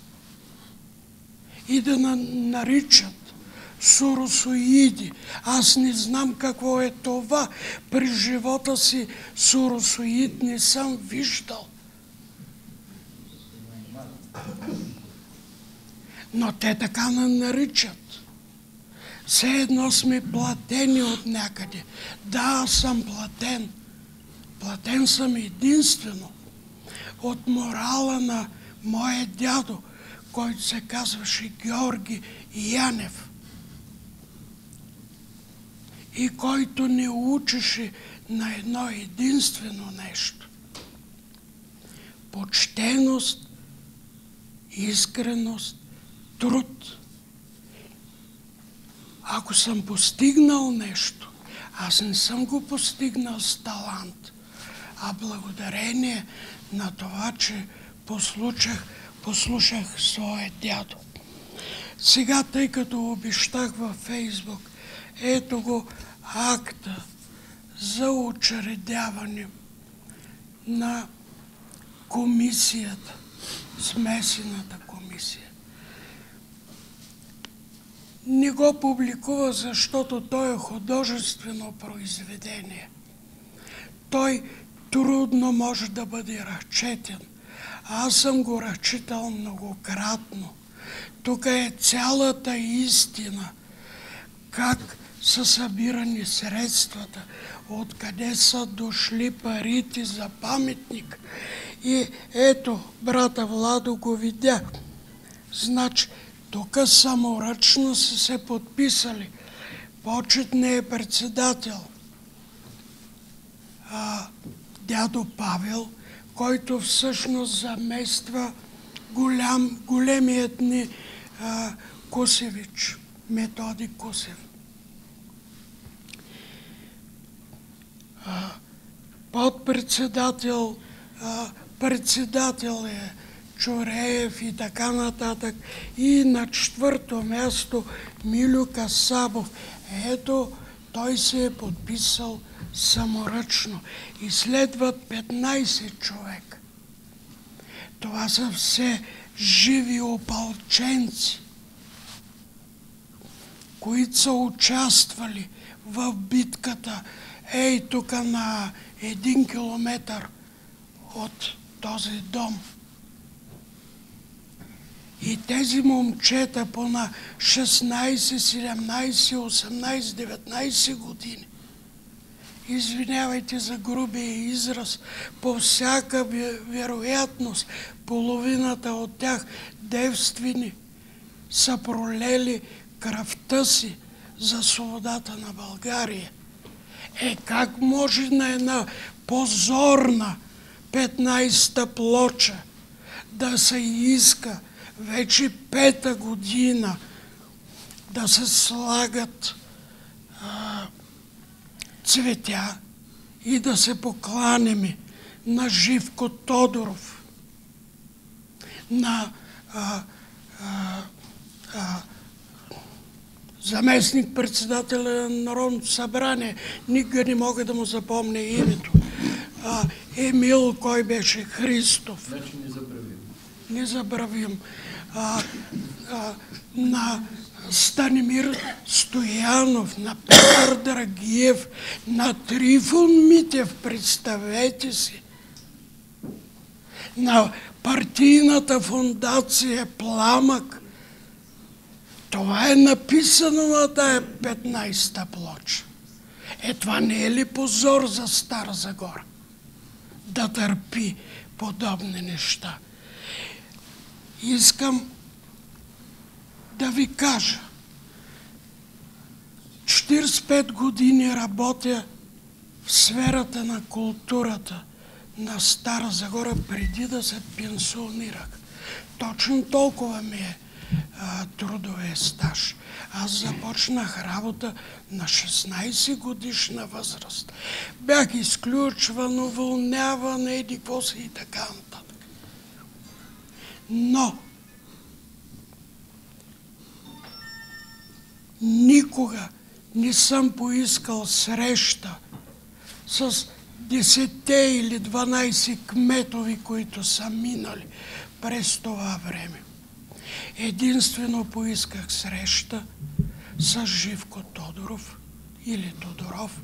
и да наричат суросоиди. Аз не знам какво е това. При живота си суросоид не съм виждал. Но те така наричат. Все едно сме платени от някъде. Да, аз съм платен. Платен съм единствено от морала на моя дядо, който се казваше Георги Янев, и който не учеше на едно единствено нещо. Почтеност, искреност, труд. Ако съм постигнал нещо, аз не съм го постигнал с талант, а благодарение на това, че послушах, послушах своя дядо. Сега, тъй като обещах във Фейсбук, ето го акта за учредяване на комисията, смесената комисия. не го публикува, защото той е художествено произведение. Той трудно може да бъде разчетен. Аз съм го разчитал многократно. Тук е цялата истина. Как са събирани средствата, откъде са дошли парите за паметник. И ето, брата Владо го видя. Значи, тук саморъчно са се подписали. Почетният председател, а, дядо Павел, който всъщност замества голям, големият ни а, Кусевич, Методи Кусев. А, подпредседател, а, председател е Чореев и така нататък. И на четвърто място Милю Касабов. Ето, той се е подписал саморъчно. И следват петнайсет човека. Това са все живи опалченци, които са участвали в битката, ей тук на един километър от този дом. И тези момчета по на шестнайсет, седемнайсет, осемнайсет, деветнайсет години, извинявайте за грубия израз, по всяка вероятност, половината от тях девствени са пролели кръвта си за свободата на България. Е, как може на една позорна петнайсета плоча да се иска вече пета година да се слагат а, цветя и да се покланяме на Живко Тодоров, на а, а, а, заместник-председателя на Народното събрание, никога не мога да му запомня името. А, Емил, кой беше? Христов. Значи не забравим. Не забравим. А, а, на Станимир Стоянов, на Петър Драгиев, на Трифон Митев, представете си. На партийната фондация Пламък. Това е написано на тая петнайсета плоча. Е, това не е ли позор за Стара Загора? Да търпи подобни неща. Искам да ви кажа. четирийсет и пет години работя в сферата на културата на Стара Загора преди да се пенсионирах. Точно толкова ми е а, трудовия стаж. Аз започнах работа на шестнайсет годишна възраст. Бях изключван, уволняван, еди какво си и така нататък. Но никога не съм поискал среща с десетте или дванайсет кметови, които са минали през това време. Единствено поисках среща с Живко Тодоров или Тодоров.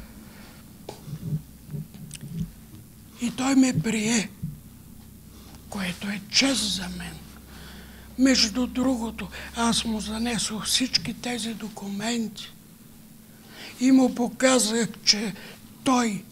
И той ме прие, което е чест за мен. Между другото, аз му занесох всички тези документи и му показах, че той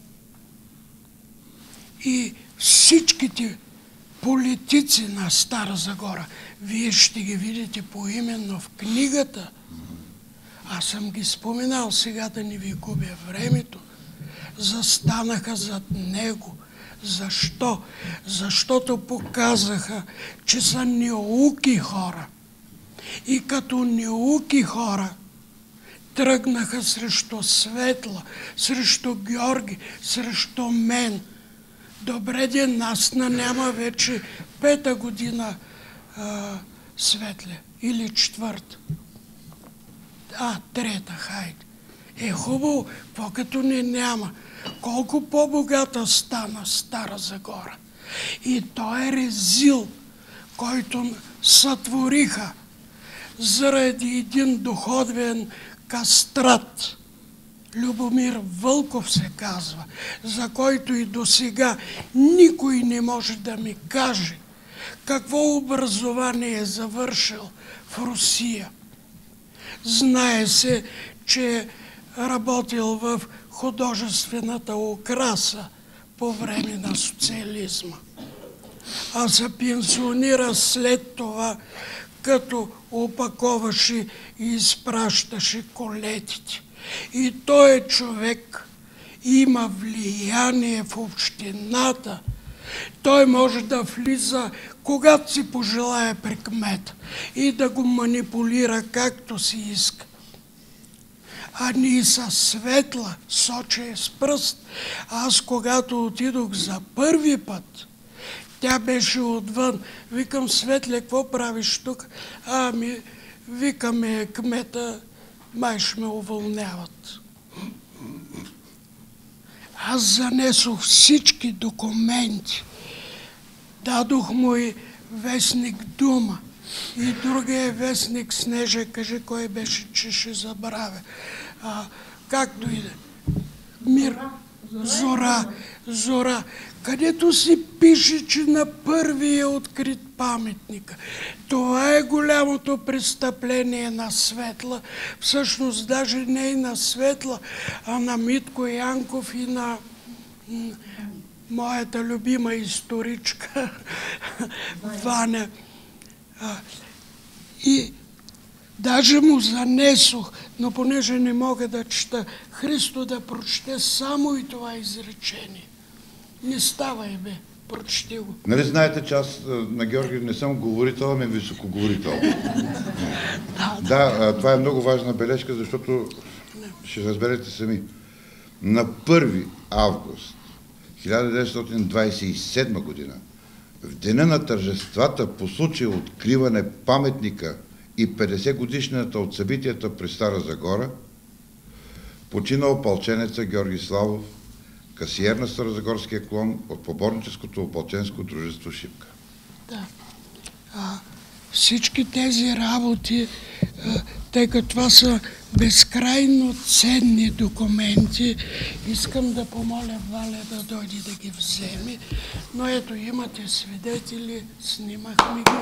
и всичките политици на Стара Загора, вие ще ги видите поименно в книгата. Аз съм ги споменал, сега да не ви губя времето. Застанаха зад него. Защо? Защото показаха, че са неуки хора. И като неуки хора тръгнаха срещу Светла, срещу Георги, срещу мен. Добре де, нас на няма вече пета година а, Светле или четвърта. А, трета, хайде. Е хубаво, какво като не няма. Колко по-богата стана Стара Загора. И той е резил, който сътвориха заради един доходен кастрат. Любомир Вълков се казва, за който и досега никой не може да ми каже какво образование е завършил в Русия. Знае се, че е работил в художествената украса по време на социализма, а се пенсионира след това, като опаковаше и изпращаше колетите. И той е човек, има влияние в общината. Той може да влиза, когато си пожелае при кмета и да го манипулира както си иска. А ние са Светла, соче с пръст. Аз, когато отидох за първи път, тя беше отвън. Викам: Светле, какво правиш тук? Ами, викаме кмета, май ще ме уволняват. Аз занесох всички документи. Дадох му и вестник Дума. И другия вестник Снежа, каже кой беше, че ще забравя. А, както и да. Мир. Зора. Зора. Където си пише, че на първи е открит паметника. Това е голямото престъпление на Светла. Всъщност даже не и на Светла, а на Митко Янков и на моята любима историчка Ваня. И даже му занесох, но понеже не мога да чета, Христо да прочете само и това изречение. Не става, е, бе, прочети го. Нали знаете, че аз на Георги не съм говорител, ами високоговорител. Да, Да, това е много важна бележка, защото ще разберете сами. На първи август хиляда деветстотин двадесет и седма година, в деня на тържествата по случай откриване паметника и петдесет годишната от събитията при Стара Загора, почина опълченеца Георги Славов, касиер на Старозагорския клон от поборническото опълченско дружество Шипка. Да. А, всички тези работи, а, тъй като това са безкрайно ценни документи, искам да помоля Валя да дойде да ги вземе, но ето имате свидетели, снимахме ги.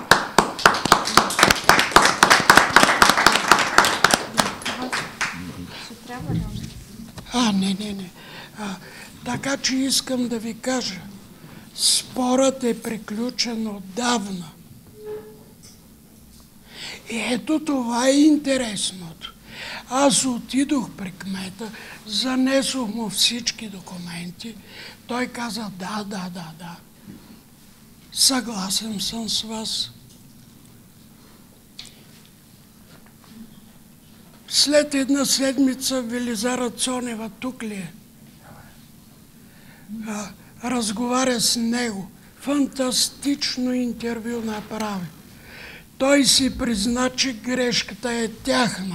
А, не, не, не. А, така че искам да ви кажа, спорът е приключен отдавна. И ето това е интересното. Аз отидох при кмета, занесох му всички документи. Той каза: да, да, да, да. Съгласен съм с вас. След една седмица Велизара Цонева тук ли е? А, разговаря с него. Фантастично интервю направи. Той си призна, че грешката е тяхна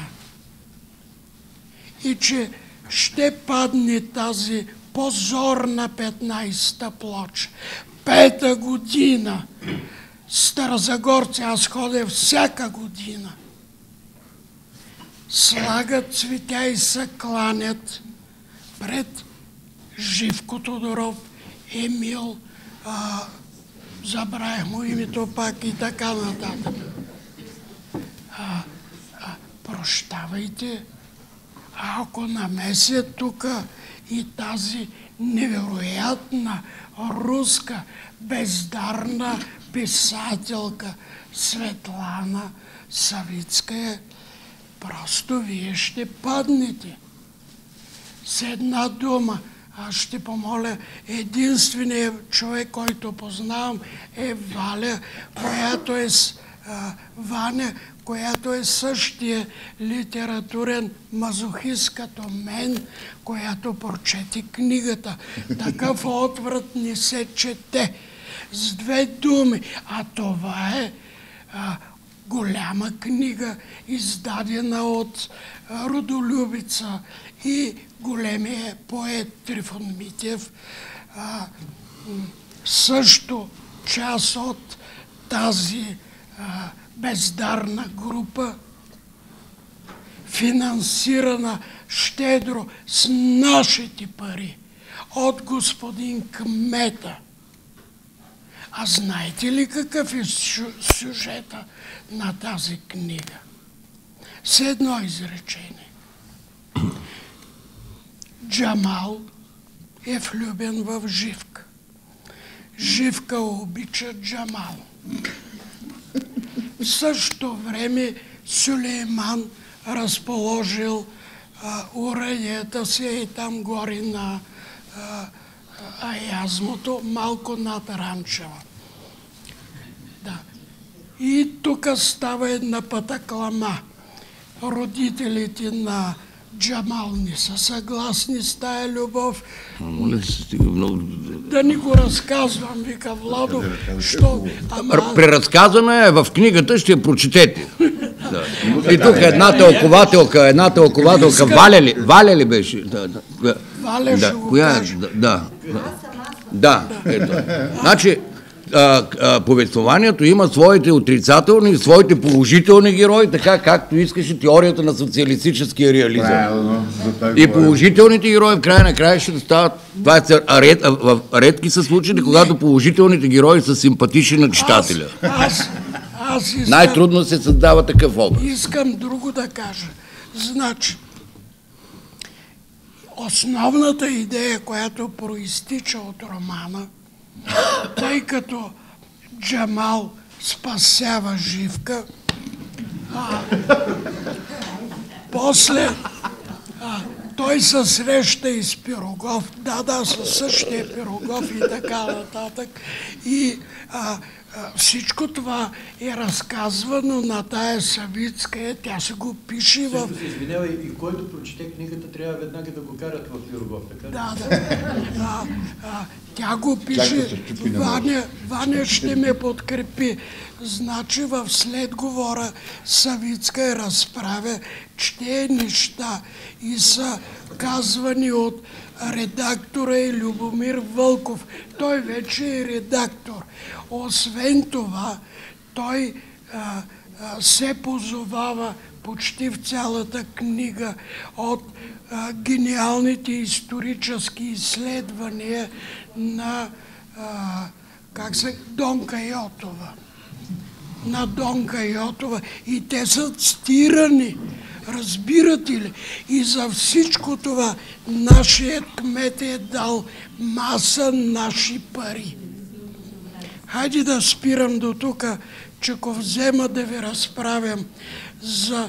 и че ще падне тази позорна петнайсета плоча. Пета година. Старозагорци, аз ходя всяка година. Слагат цветя и се кланят пред Живко Тодоров, Емил, а, забравих му името пак и така нататък. А, а, прощавайте, а ако намесят тук и тази невероятна руска бездарна писателка Светлана Савицкая, просто вие ще паднете. С една дума, аз ще помоля, единственият човек, който познавам, е Валя, която е с а, Ваня, която е същия литературен мазохист като мен, която прочети книгата. Такъв отврат не се чете. С две думи. А това е а, голяма книга, издадена от а, Родолюбица и големия поет Трифон Митев. А, също част от тази а, бездарна група. финансирана щедро с нашите пари от господин кмета. А знаете ли какъв е сюжета на тази книга? С едно изречение. Джамал е влюбен в Живка. Живка обича Джамал. В същото време Сюлейман разположил а, оръдията си и там горе на а, Аязмото, малко над Ранчева. Да. И тук става една патаклама. Родителите на Джамал не са съгласни с тая любов. Да ни го разказвам, вика Владо, що... Ама... Преразказана е в книгата, ще я прочетете. Да. И тук една тълкователка, една тълкователка, Валя ли, Валя ли беше? Да, да. Валя ще да. го Коя? каже. Да, да. Да, ето. Значи, а, а, повествованието има своите отрицателни и своите положителни герои, така както искаше теорията на социалистическия реализъм. Правилно, И положителните герои в края на края ще стават, това е ред, в редки са случаи, когато положителните герои са симпатични на читателя. Аз, аз, аз искам, Най-трудно се създава такъв образ. искам друго да кажа. Значи, основната идея, която проистича от романа, тъй като Джамал спасява Живка, а, после а, той се среща и с Пирогов, да, да, със същия Пирогов и така нататък. И а, а, всичко това е разказвано на тая Савицкая, тя се го пише в... Също се извинява и който прочете книгата, трябва веднага да го карат в Пирогов, така? Да, да. А, а, тя го пише, Чакай се, чупи на Ваня, Ваня ще ме подкрепи. Значи в следговора Савицка разправя, чете неща и са казвани от редактора и Любомир Вълков. Той вече е редактор. Освен това, той а, а, се позовава почти в цялата книга от а, гениалните исторически изследвания на а, как се, Донка Йотова. На Донка Йотова. И те са цитирани. Разбирате ли? И за всичко това нашият кмет е дал маса наши пари. Хайде да спирам до тук, че ако взема да ви разправям за...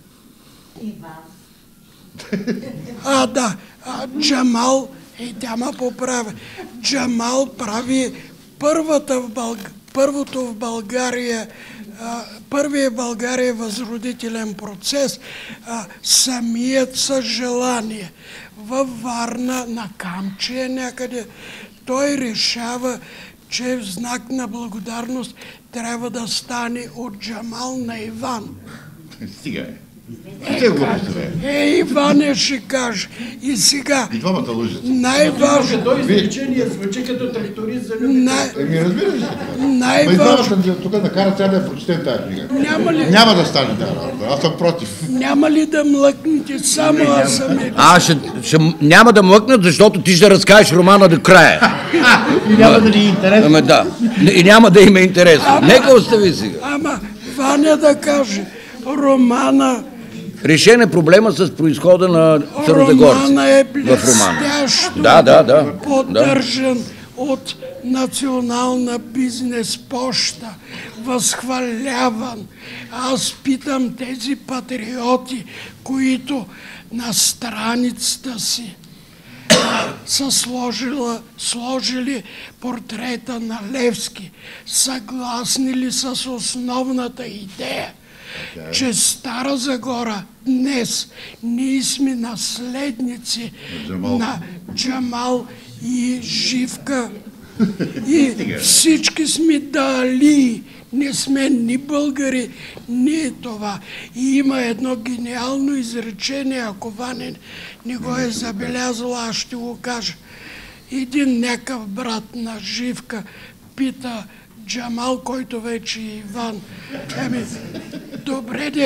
А, да, а, Джамал, е, тя ма поправя. Джамал прави първата в Бълг... първото в България, а, първият в България възродителен процес, а, самият със желание. Във Варна, на Камчия някъде, той решава, че в знак на благодарност трябва да стане от Джамал на Иван. Стига е. Те го представя. Е, Иване ще каже. И сега, И двамата лъжат. най-важно, Той изречение звучи като тракторист за любите. най- Еми, разбира се. Ма и най-важно, двамата тук накарат трябва да я прочетем тази книга. няма ли, Няма да стане тази работа. Аз съм против. няма ли да млъкнете, само аз съм е. А, ще, ще, няма да млъкнат, защото ти ще разкажеш романа до края. И няма да ни е интересно. Ами да. И няма да има интересно. Нека остави сега. Ама, Ваня да каже, романа, Решен е проблема с произхода на Сарозагорци. романа е В романа. блестящо Да, да, да. поддържан от Национална бизнес поща, възхваляван. Аз питам тези патриоти, които на страницата си са сложила, сложили портрета на Левски, съгласни ли са с основната идея, че Стара Загора днес ние сме наследници Джамал. на Джамал и Живка и всички сме дали, не сме ни българи, ни това. И има едно гениално изречение, ако Ванин не го е забелязал, аз ще го кажа. Един някакъв брат на Живка пита Джамал, който вече е Иван. Еми, добре де,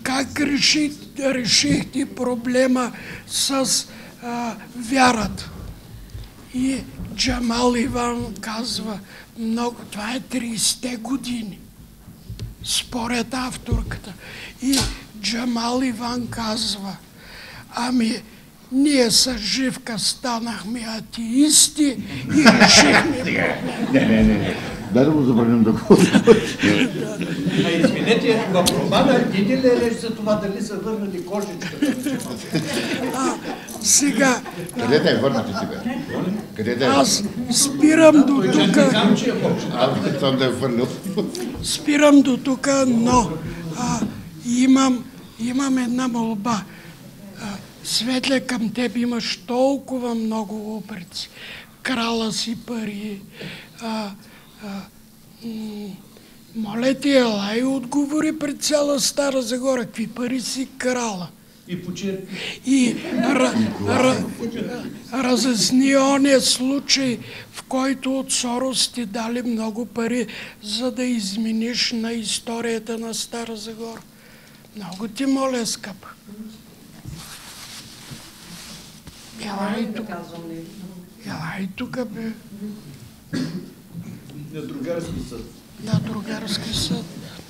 как реши, решихте проблема с а, вярата? И Джамал Иван казва, много, това е тридесетте години, според авторката. И Джамал Иван казва, ами ние с Живка станахме атеисти и решихме проблема. Не, не, не. Дай да го забраним да го... А извинете, в романа иде ли реч за това дали са върнали кожичката? А, сега, Къде да е върнати сега? Къде да е? аз спирам до тук, Аз съм да е върнал. спирам до тук, но а, имам, имам една молба. А, Светле, към теб имаш толкова много упреци. Крала си пари. А, а, м- моля ти, ела и отговори пред цяла Стара Загора. Какви пари си крала? И почерпи. И ра, ра, разясни ония случай, в който от Сорос ти дали много пари, за да измениш на историята на Стара Загора. Много ти моля, скъпа. Елай тук. Елай тук, бе. На другарски съд. На другарски съд.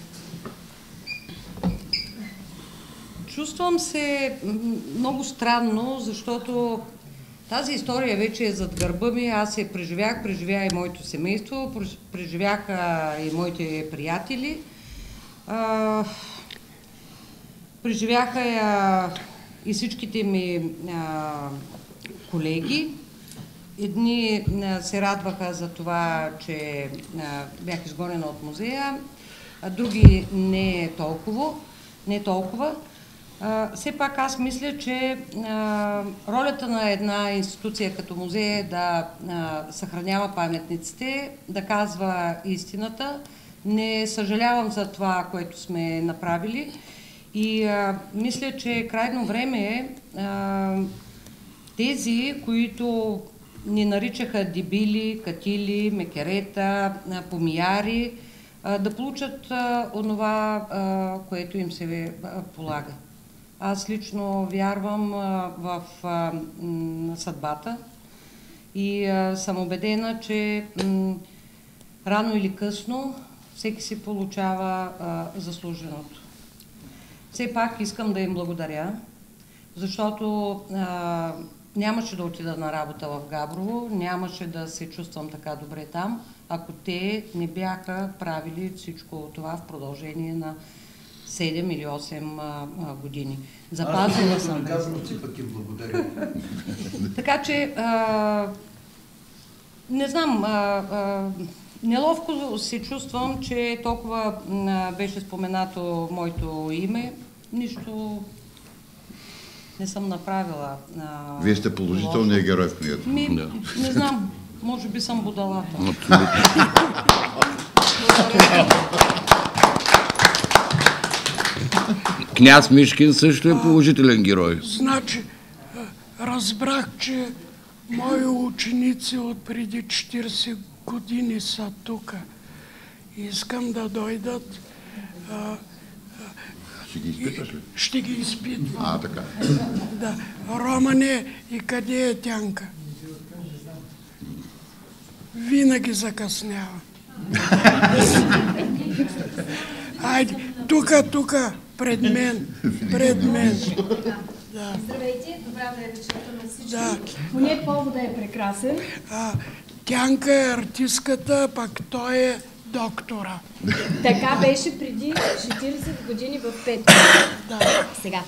Чувствам се много странно, защото тази история вече е зад гърба ми. Аз я преживях, преживя и моето семейство, преживяха и моите приятели. А, преживяха я и всичките ми а, колеги. Едни а, се радваха за това, че а, бях изгонена от музея, а други не толкова. Не толкова. Uh, все пак аз мисля, че uh, ролята на една институция като музей е да uh, съхранява паметниците, да казва истината. Не съжалявам за това, което сме направили и uh, мисля, че крайно време е uh, тези, които ни наричаха дебили, катили, мекерета, uh, помияри, uh, да получат uh, онова, uh, което им се uh, полага. Аз лично вярвам а, в а, м, съдбата и а, съм убедена, че м, рано или късно всеки си получава а, заслуженото. Все пак искам да им благодаря, защото а, нямаше да отида на работа в Габрово, нямаше да се чувствам така добре там, ако те не бяха правили всичко това в продължение на седем или осем а, а, години. Запазила съм. Казвам си пък и благодаря. Така че, а, не знам, а, а, неловко се чувствам, че толкова а, беше споменато моето име. Нищо не съм направила. А, Вие сте положителният герой в книгата. Ми, Да. не знам, може би съм будалата. Княз Мишкин също е положителен герой. Значи, а, разбрах, че мои ученици от преди четиридесет години са тук. Искам да дойдат. А, Ще ги изпиташ ли? ще ги изпитвам. А, така. Да. Романе, и къде е Тянка? Винаги закъснява. Айде, тука, тука, пред мен, пред мен. Да. Здравейте, добра да е вечерта на всички. Да. Поне повода е прекрасен. А, Тянка е артистката, пък той е доктора. Така беше преди четиридесет години в Петко. Да. Сега.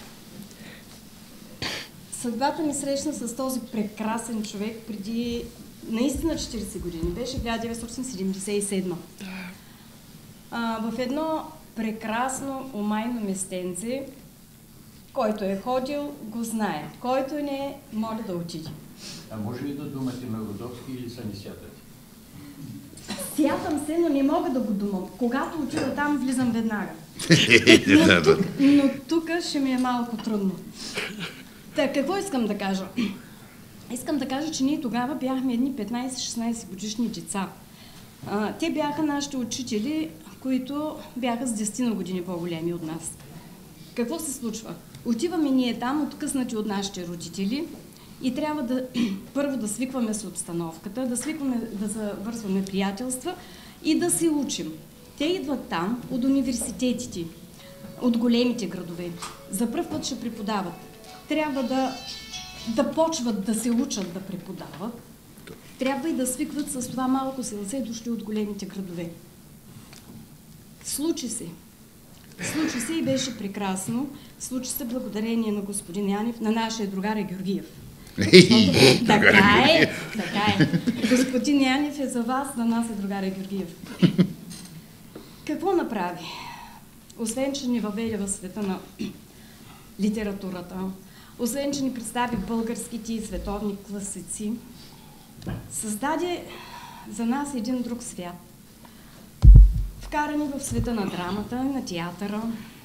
Съдбата ми срещна с този прекрасен човек преди наистина четиридесет години. Беше хиляда деветстотин седемдесет и седма. Да. А, в едно прекрасно омайно местенце, който е ходил, го знае. Който не, моля да отиде. А може ли да думате на Родовски или са не сядате? Сятам се, но не мога да го думам. Когато отида там, влизам веднага. Но тук, но тук ще ми е малко трудно. Та, какво искам да кажа? Искам да кажа, че ние тогава бяхме едни петнайсет-шестнайсет годишни деца. А, те бяха нашите учители, които бяха с десет години по-големи от нас. какво се случва? Отиваме ние там, откъснати от нашите родители и трябва да първо да свикваме с обстановката, да свикваме, да завързваме приятелства и да се учим. Те идват там от университетите, от големите градове. За пръв път ще преподават. Трябва да, да почват да се учат да преподават. Трябва и да свикват с това малко селце, дошли от големите градове. Случи се. Случи се и беше прекрасно. Случи се благодарение на господин Янев, на нашия другаря Георгиев. Защото, така е, така е. Господин Янев е за вас, на нас е другаря Георгиев. Какво направи? Освен, че ни въведе в света на литературата, освен, че ни представи българските и световни класици, създаде за нас един друг свят. Вкарани в света на драмата, на театъра,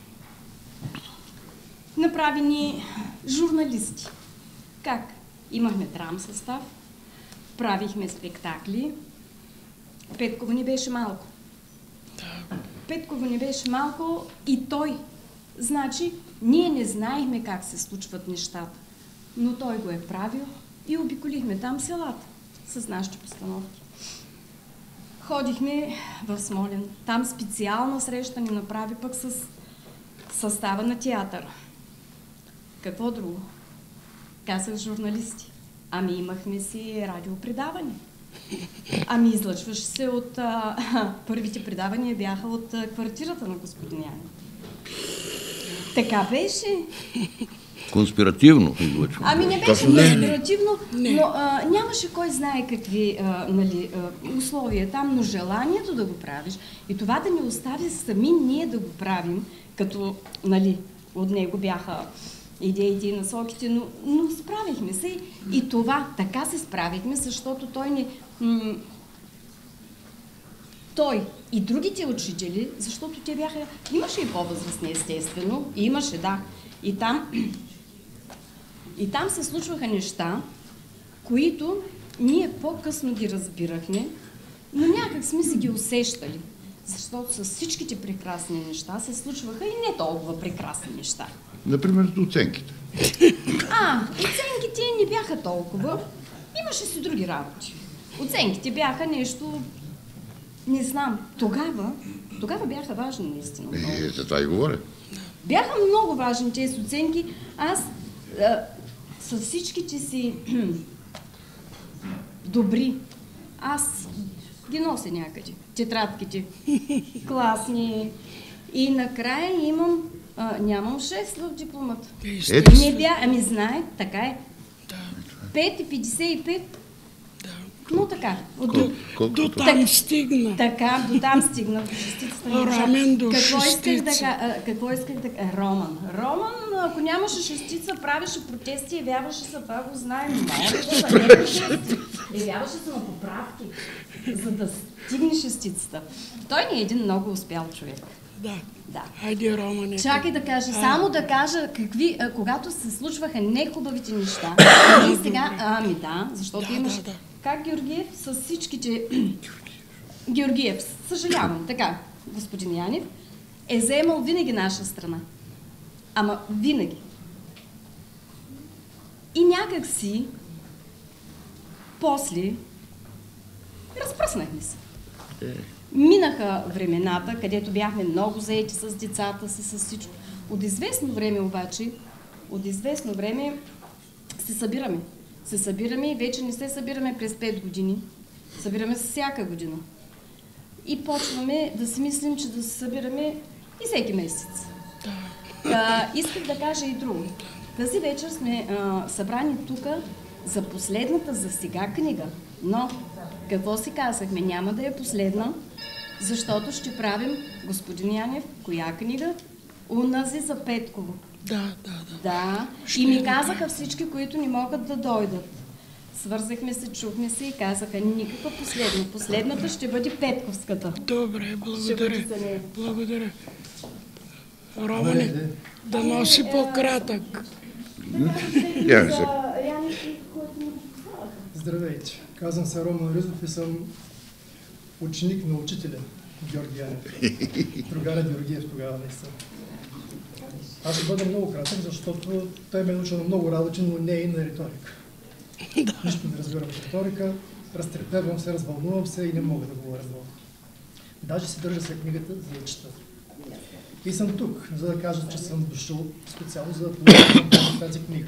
направи ни журналисти. Как? Имахме драм състав, правихме спектакли. Петково ни беше малко. Петково ни беше малко и той. Значи, ние не знаехме как се случват нещата, но той го е правил и обиколихме там селата с нашите постановки. Ходихме в Смолян. Там специална среща ни направи пък с състава на театъра. Какво друго? Казах журналисти. Ами имахме си радиопредаване. Ами излъчваше се от... А, първите предавания бяха от а, квартирата на господин Янев. Така беше. Конспиративно излъчване. Ами не беше конспиративно, но а, нямаше кой знае какви а, нали, а, условия там, но желанието да го правиш и това да ни остави сами ние да го правим, като нали, от него бяха идеите и насоките, но, но справихме се и това, така се справихме, защото той ни... М- той и другите учители, защото те бяха... Имаше и по-възрастни, естествено, и имаше, да. И там... И там се случваха неща, които ние по-късно ги разбирахме, но някак сме си ги усещали. Защото с всичките прекрасни неща се случваха и не толкова прекрасни неща. Например, оценките. А, оценките не бяха толкова. Имаше си други работи. Оценките бяха нещо... Не знам. Тогава, тогава бяха важни наистина. Е, за това и говоря. Бяха много важни тези оценки. Аз а, с всичките си добри, аз ги нося някъде. Тетрадките, класни. И накрая имам, а, нямам шест в дипломата. Ето. Не бя, ами знае, така е. пет и петдесет и пет. Но така. От, Кол, колко До това? там стигна. Така, до там стигна. До шестицата не можа. Рамен до какво исках да, шестица. ка- а, какво исках да ка- Роман. Роман, ако нямаше шестица, правеше протести, явяваше се, това го знаем. Моля да са не протести. Явяваше се на поправки, за да стигне шестицата. Той не е един много успял човек. Да. Да. Хайде, Романе. Чакай да кажа, само да кажа какви, а, когато се случваха нехубавите неща. И сега, ами да, защото Да, имаш... да, да. Как Георгиев с всичките... Георгиев, съжалявам, така, господин Янев, е заемал винаги наша страна. Ама винаги. И някак си, после, разпръснахме се. Минаха времената, където бяхме много заети с децата си, с всичко. От известно време обаче, от известно време се събираме. Се събираме и вече не се събираме през пет години. Събираме се всяка година. И почваме да си мислим, че да се събираме и всеки месец. А, исках да кажа и друго. Тази вечер сме а, събрани тук за последната за сега книга. Но какво си казахме? Няма да е последна, защото ще правим, господин Янев, коя книга? Унази за Петково. Да, да, да. Да, Ще и ми я казаха всички, които не могат да дойдат. Свързахме се, чухме се и казаха, никаква последна. Последната ще бъде Петковската. Добре, Ще благодаря. бъде за нея. Благодаря. Романе, да носи по-кратък. Я не се. Здравейте! Казвам се Роман Ризов и съм ученик на учителя Георги Янев. Другаря Георгиев тогава не съм. Аз ще бъда много кратък, защото той ме е научил на много работи, но не и на риторика. Нищо не разбирам от риторика, разтрепервам се, развълнувам се и не мога да говоря много. Даже си държа след книгата, за да чета. И съм тук, за да кажа, че съм дошъл специално, за да получавам тази книга.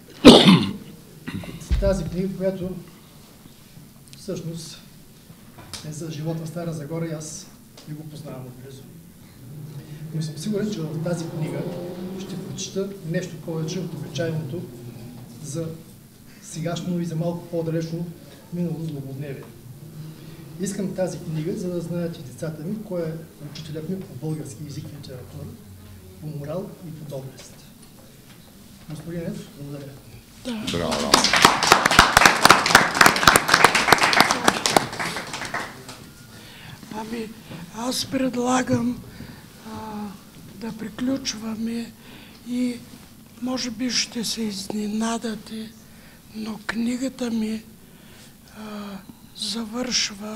Тази книга, която всъщност е за живота в Стара Загора и аз не го познавам отблизо. Но съм сигурен, че в тази книга ще прочета нещо повече от обичайното за сегашно и за малко по-далечно минало злободневие. Искам тази книга, за да знаят и децата ми, кой е учителят ми по български език и литература, по морал и по доблест. Господин Ев, благодаря. Браво! Ами, аз предлагам а, да приключваме и може би ще се изненадате, но книгата ми а, завършва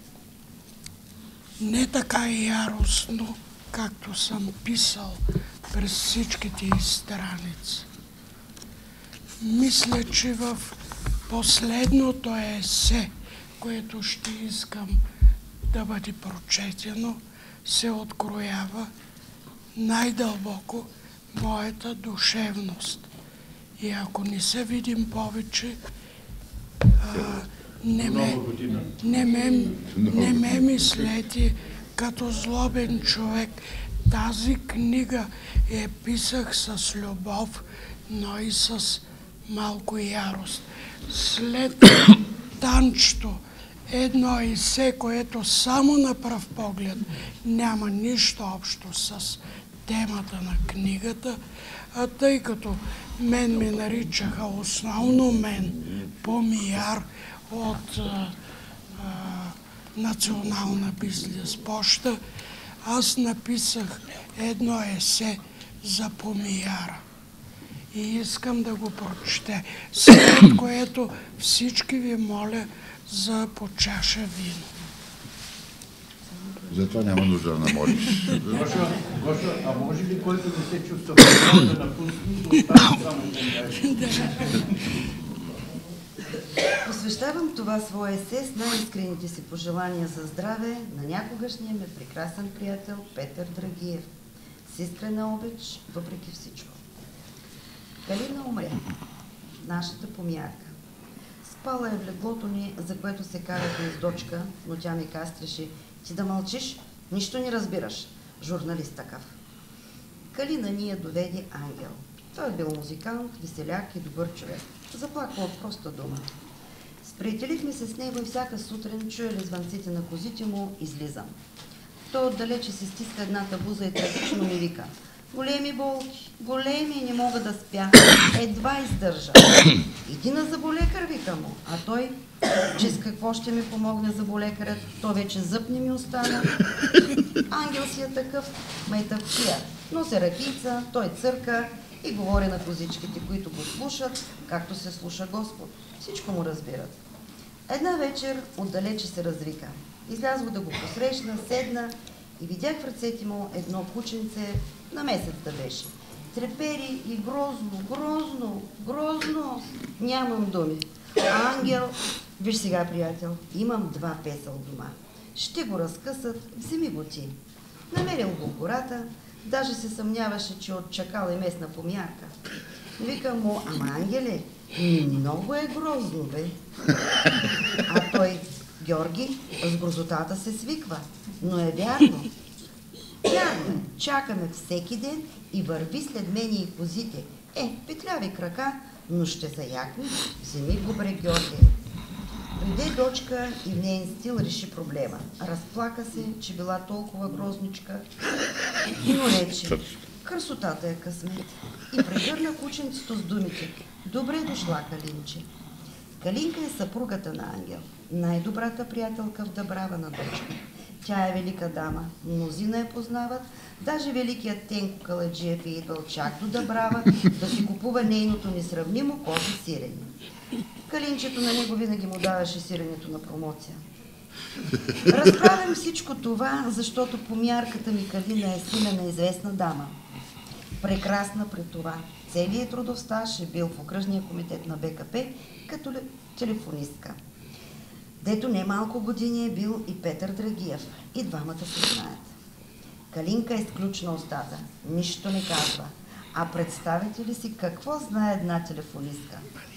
не така яростно, както съм писал през всичките страници. Мисля, че в последното есе, което ще искам да бъде прочетено, се откроява най-дълбоко моята душевност. И ако не се видим повече, а, не, ме, не, ме, не ме мислете като злобен човек. Тази книга я писах с любов, но и с малко ярост. След Танчето, едно есе, което само на пръв поглед няма нищо общо с темата на книгата, а тъй като мен ме наричаха, основно мен, Помияр от а, а, Национална бизнес поща, аз написах едно есе за Помияра. И искам да го прочете, след което всички ви моля за по чаша вино. Затова няма нужда да намолиш. Гошо, Гошо, а може ли който да се чувства да напусне, да остане само Помияр? Посвещавам това свое есе с най-искрените си пожелания за здраве на някогашния ми прекрасен приятел Петър Драгиев. С искрена обич, въпреки всичко. Калина умря, нашата помярка. Спала е в леглото ни, за което се карахме с дочка, но тя ми кастреше: ти да мълчиш, нищо не разбираш. Журналист такъв. Калина ни я доведе Ангел. Той е бил музикант, веселяк и добър човек. Заплаква от проста дума. Сприятелихме се с него и всяка сутрин, чуя ли звънците на козите му, излизам. Той отдалече се стиска едната буза и трагично ми вика: големи болки, големи, не мога да спя. Едва издържа. Иди на заболекар, вика му. А той, че с какво ще ми помогне заболекарят, то вече зъб не ми остана. Ангел си е такъв, майтъвчия. Носи ракийца, той църка и говори на козичките, които го слушат, както се слуша Господ. Всичко му разбират. Една вечер отдалече се развика. Излязох да го посрещна, седна и видях в ръцете му едно кученце, на месец да беше. Трепери и грозно, грозно, грозно. Нямам думи. А Ангел, виж сега, приятел, имам два песа от дома. Ще го разкъсат, вземи го ти. Намерил го в гората, даже се съмняваше, че от чакал е местна помярка. Викам му: ама, Ангеле, много е грозно, бе. А той: Георги, с грозотата се свиква, но е вярно. Вярно е, чакаме всеки ден и върви след мене и козите. Е, петляви крака, но ще са якни. Вземи го, бре, Георги. Дойде дочка и в нейн стил реши проблема. Разплака се, че била толкова грозничка, но рече: красотата е късмет. И прегърна кученцето с думите: добре дошла, Калинче. Калинка е съпругата на Ангел, най-добрата приятелка в Дъбрава на дочка. Тя е велика дама, мнозина я познават, даже великият Тенко Каладжиев е идвал чак до Дъбрава да си купува нейното несравнимо кожи сирене. Калинчето на него винаги му даваше сиренето на промоция. Разправям всичко това, защото помярката ми Калина е сина на известна дама. Прекрасна при това. Целият трудов стаж е бил в окръжния комитет на Б К П като телефонистка. Дето не малко години е бил и Петър Драгиев. И двамата се знаят. Калинка е сключна устата, нищо не казва. А представете ли си какво знае една телефонистка?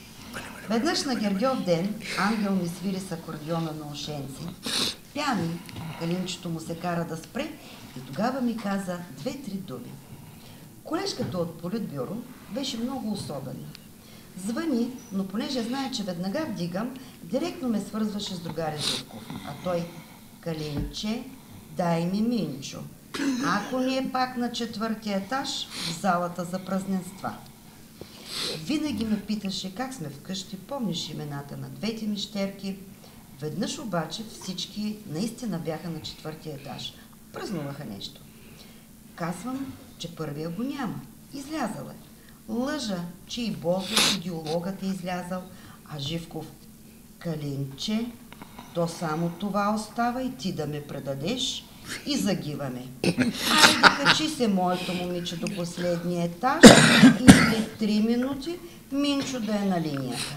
Веднъж на Гергьов ден Ангел ми свири с акордиона на ушенци. Пя ми, Калинчето му се кара да спре и тогава ми каза две-три думи. Колежката от Политбюро беше много особена. Звъни, но понеже знае, че веднага вдигам, директно ме свързваше с другаря Живков. А той: Калинче, дай ми Минчо. Ако ни е пак на четвъртия етаж, в залата за празненства. Винаги ме питаше как сме вкъщи, помниш имената на двете ми щерки. Веднъж обаче всички наистина бяха на четвъртия етаж. Празнуваха нещо. Казвам, че първия го няма. Излязъл е. Лъжа, че и Бозов, идеологът е излязъл, а Живков: Калинче, то само това остава и ти да ме предадеш и загиваме. Айде, качи се моето момиче до последния етаж и след три минути Минчо да е на линията.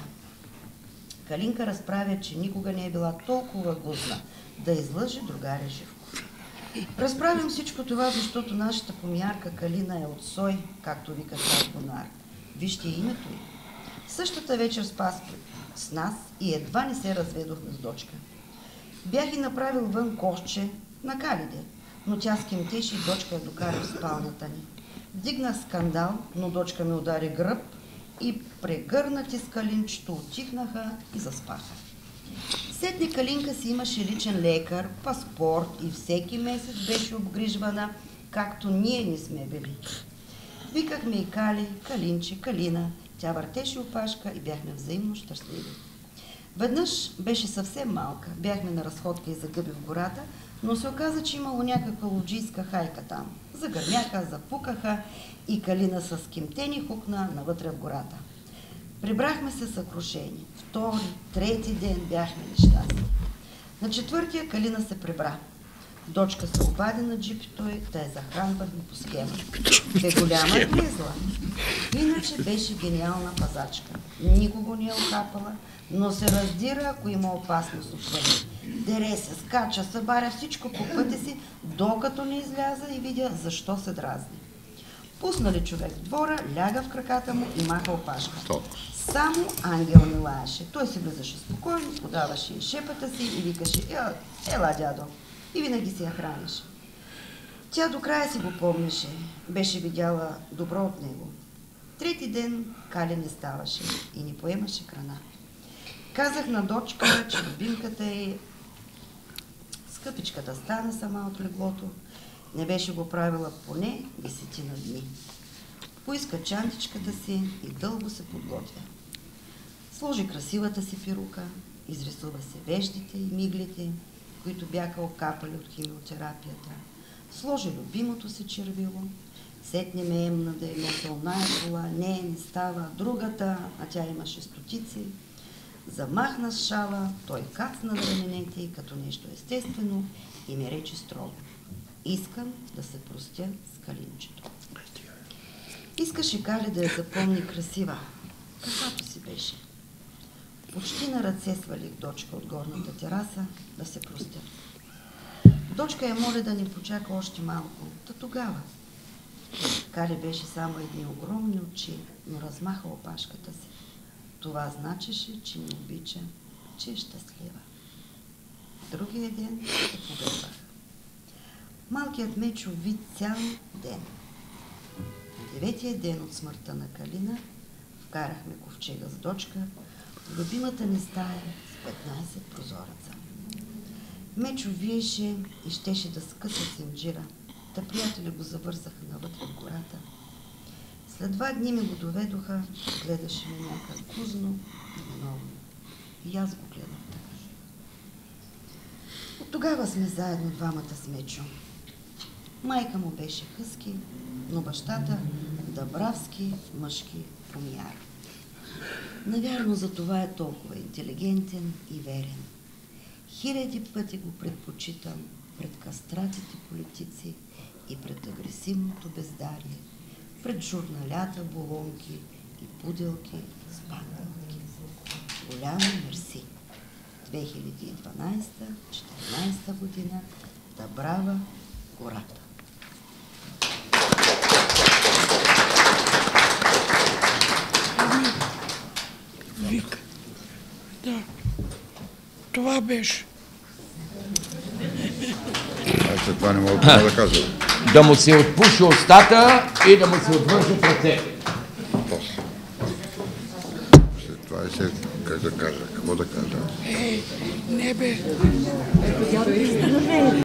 Калинка разправя, че никога не е била толкова гузна да излъже другаря Живков. Разправям всичко това, защото нашата помярка Калина е от Сой, както вика Бонар. Вижте името й. Същата вечер спа с нас и едва не се разведохме с дочка. Бях и направил вън кошче на Калиде, но тя скимтеше и дочка я докара в спалнята ни. Вдигнах скандал, но дочка ме удари гръб и прегърнати с Калинчето отихнаха и заспаха. Сетне Калинка си имаше личен лекар, паспорт и всеки месец беше обгрижвана, както ние не сме били. Викахме и Кали, Калинче, Калина, тя въртеше опашка и бяхме взаимно щастливи. Веднъж беше съвсем малка, бяхме на разходка и загъби в гората, но се оказа, че имало някаква лоджийска хайка там. Загърмяха, запукаха и Калина с кимтени хукна навътре в гората. Прибрахме се съкрушени. Втори, трети ден бяхме нещастни. На четвъртия Калина се прибра. Дочка се обади на джипито и да я захранвахме по схема. Бе голяма е влезла. Иначе беше гениална пазачка. Никого не е охапала, но се раздира, ако има опасност от вън. Дере се, скача, събаря всичко по пътя си, докато не изляза и видя защо се дразни. Пуснали човек в двора, ляга в краката му и маха опашка. Само Ангел не лаеше. Той си влизаше спокойно, подаваше и шепата си и викаше: ела, дядо. И винаги си я хранеше. Тя до края си го помнеше. Беше видяла добро от него. Трети ден Кали не ставаше и не поемаше храна. Казах на дочка, че любимката е скъпичката стана сама от леглото. Не беше го правила поне десетина дни. Поиска чантичката си и дълго се подготвя. Сложи красивата си перука, изрисува се веждите и миглите, които бяха окапали от химиотерапията. Сложи любимото си червило. Сетне ме емна да е носа оная кола, не, не става другата, а тя имаше стотици. Замахна с шала, той кацна на раменете и като нещо естествено и ми рече строго: искам да се простя с Калинчето. Искаше Кали да я запомни красива, каквато си беше. Почти на ръце свалих дочка от горната тераса да се простя. Дочка я моля да ни почака още малко, та тогава. Кали беше само едни огромни очи, но размаха опашката си. Това значеше, че ме обича, че е щастлива. Другия ден се погребах. Малкият Мечо ви цял ден. На деветия ден от смъртта на Калина вкарахме ковчега с дочка в любимата ни стая с петнайсет прозореца. Мечо виеше и щеше да скъса синджира. Та приятели го завързаха навътре в гората. След два дни ми го доведоха, гледаше ме някак гузно и много. И аз го гледах така. От тогава сме заедно двамата с Мечо. Майка му беше хъски, но бащата дъбравски мъжки помияр. Навярно за това е толкова интелигентен и верен. Хиляди пъти го предпочитам пред кастратите политици и пред агресивното бездарие, пред журналята, болонки и пуделки с панделки. Голямо мерси! две хиляди и дванадесета - четиринадесета година, да брава гората! Вика. Да. Това беше. Аз след това не мога това да кажа. Да му се отпуши устата и да му се отвържат ръце. После. След това и след как да кажа, какво да кажа. Е, не бе.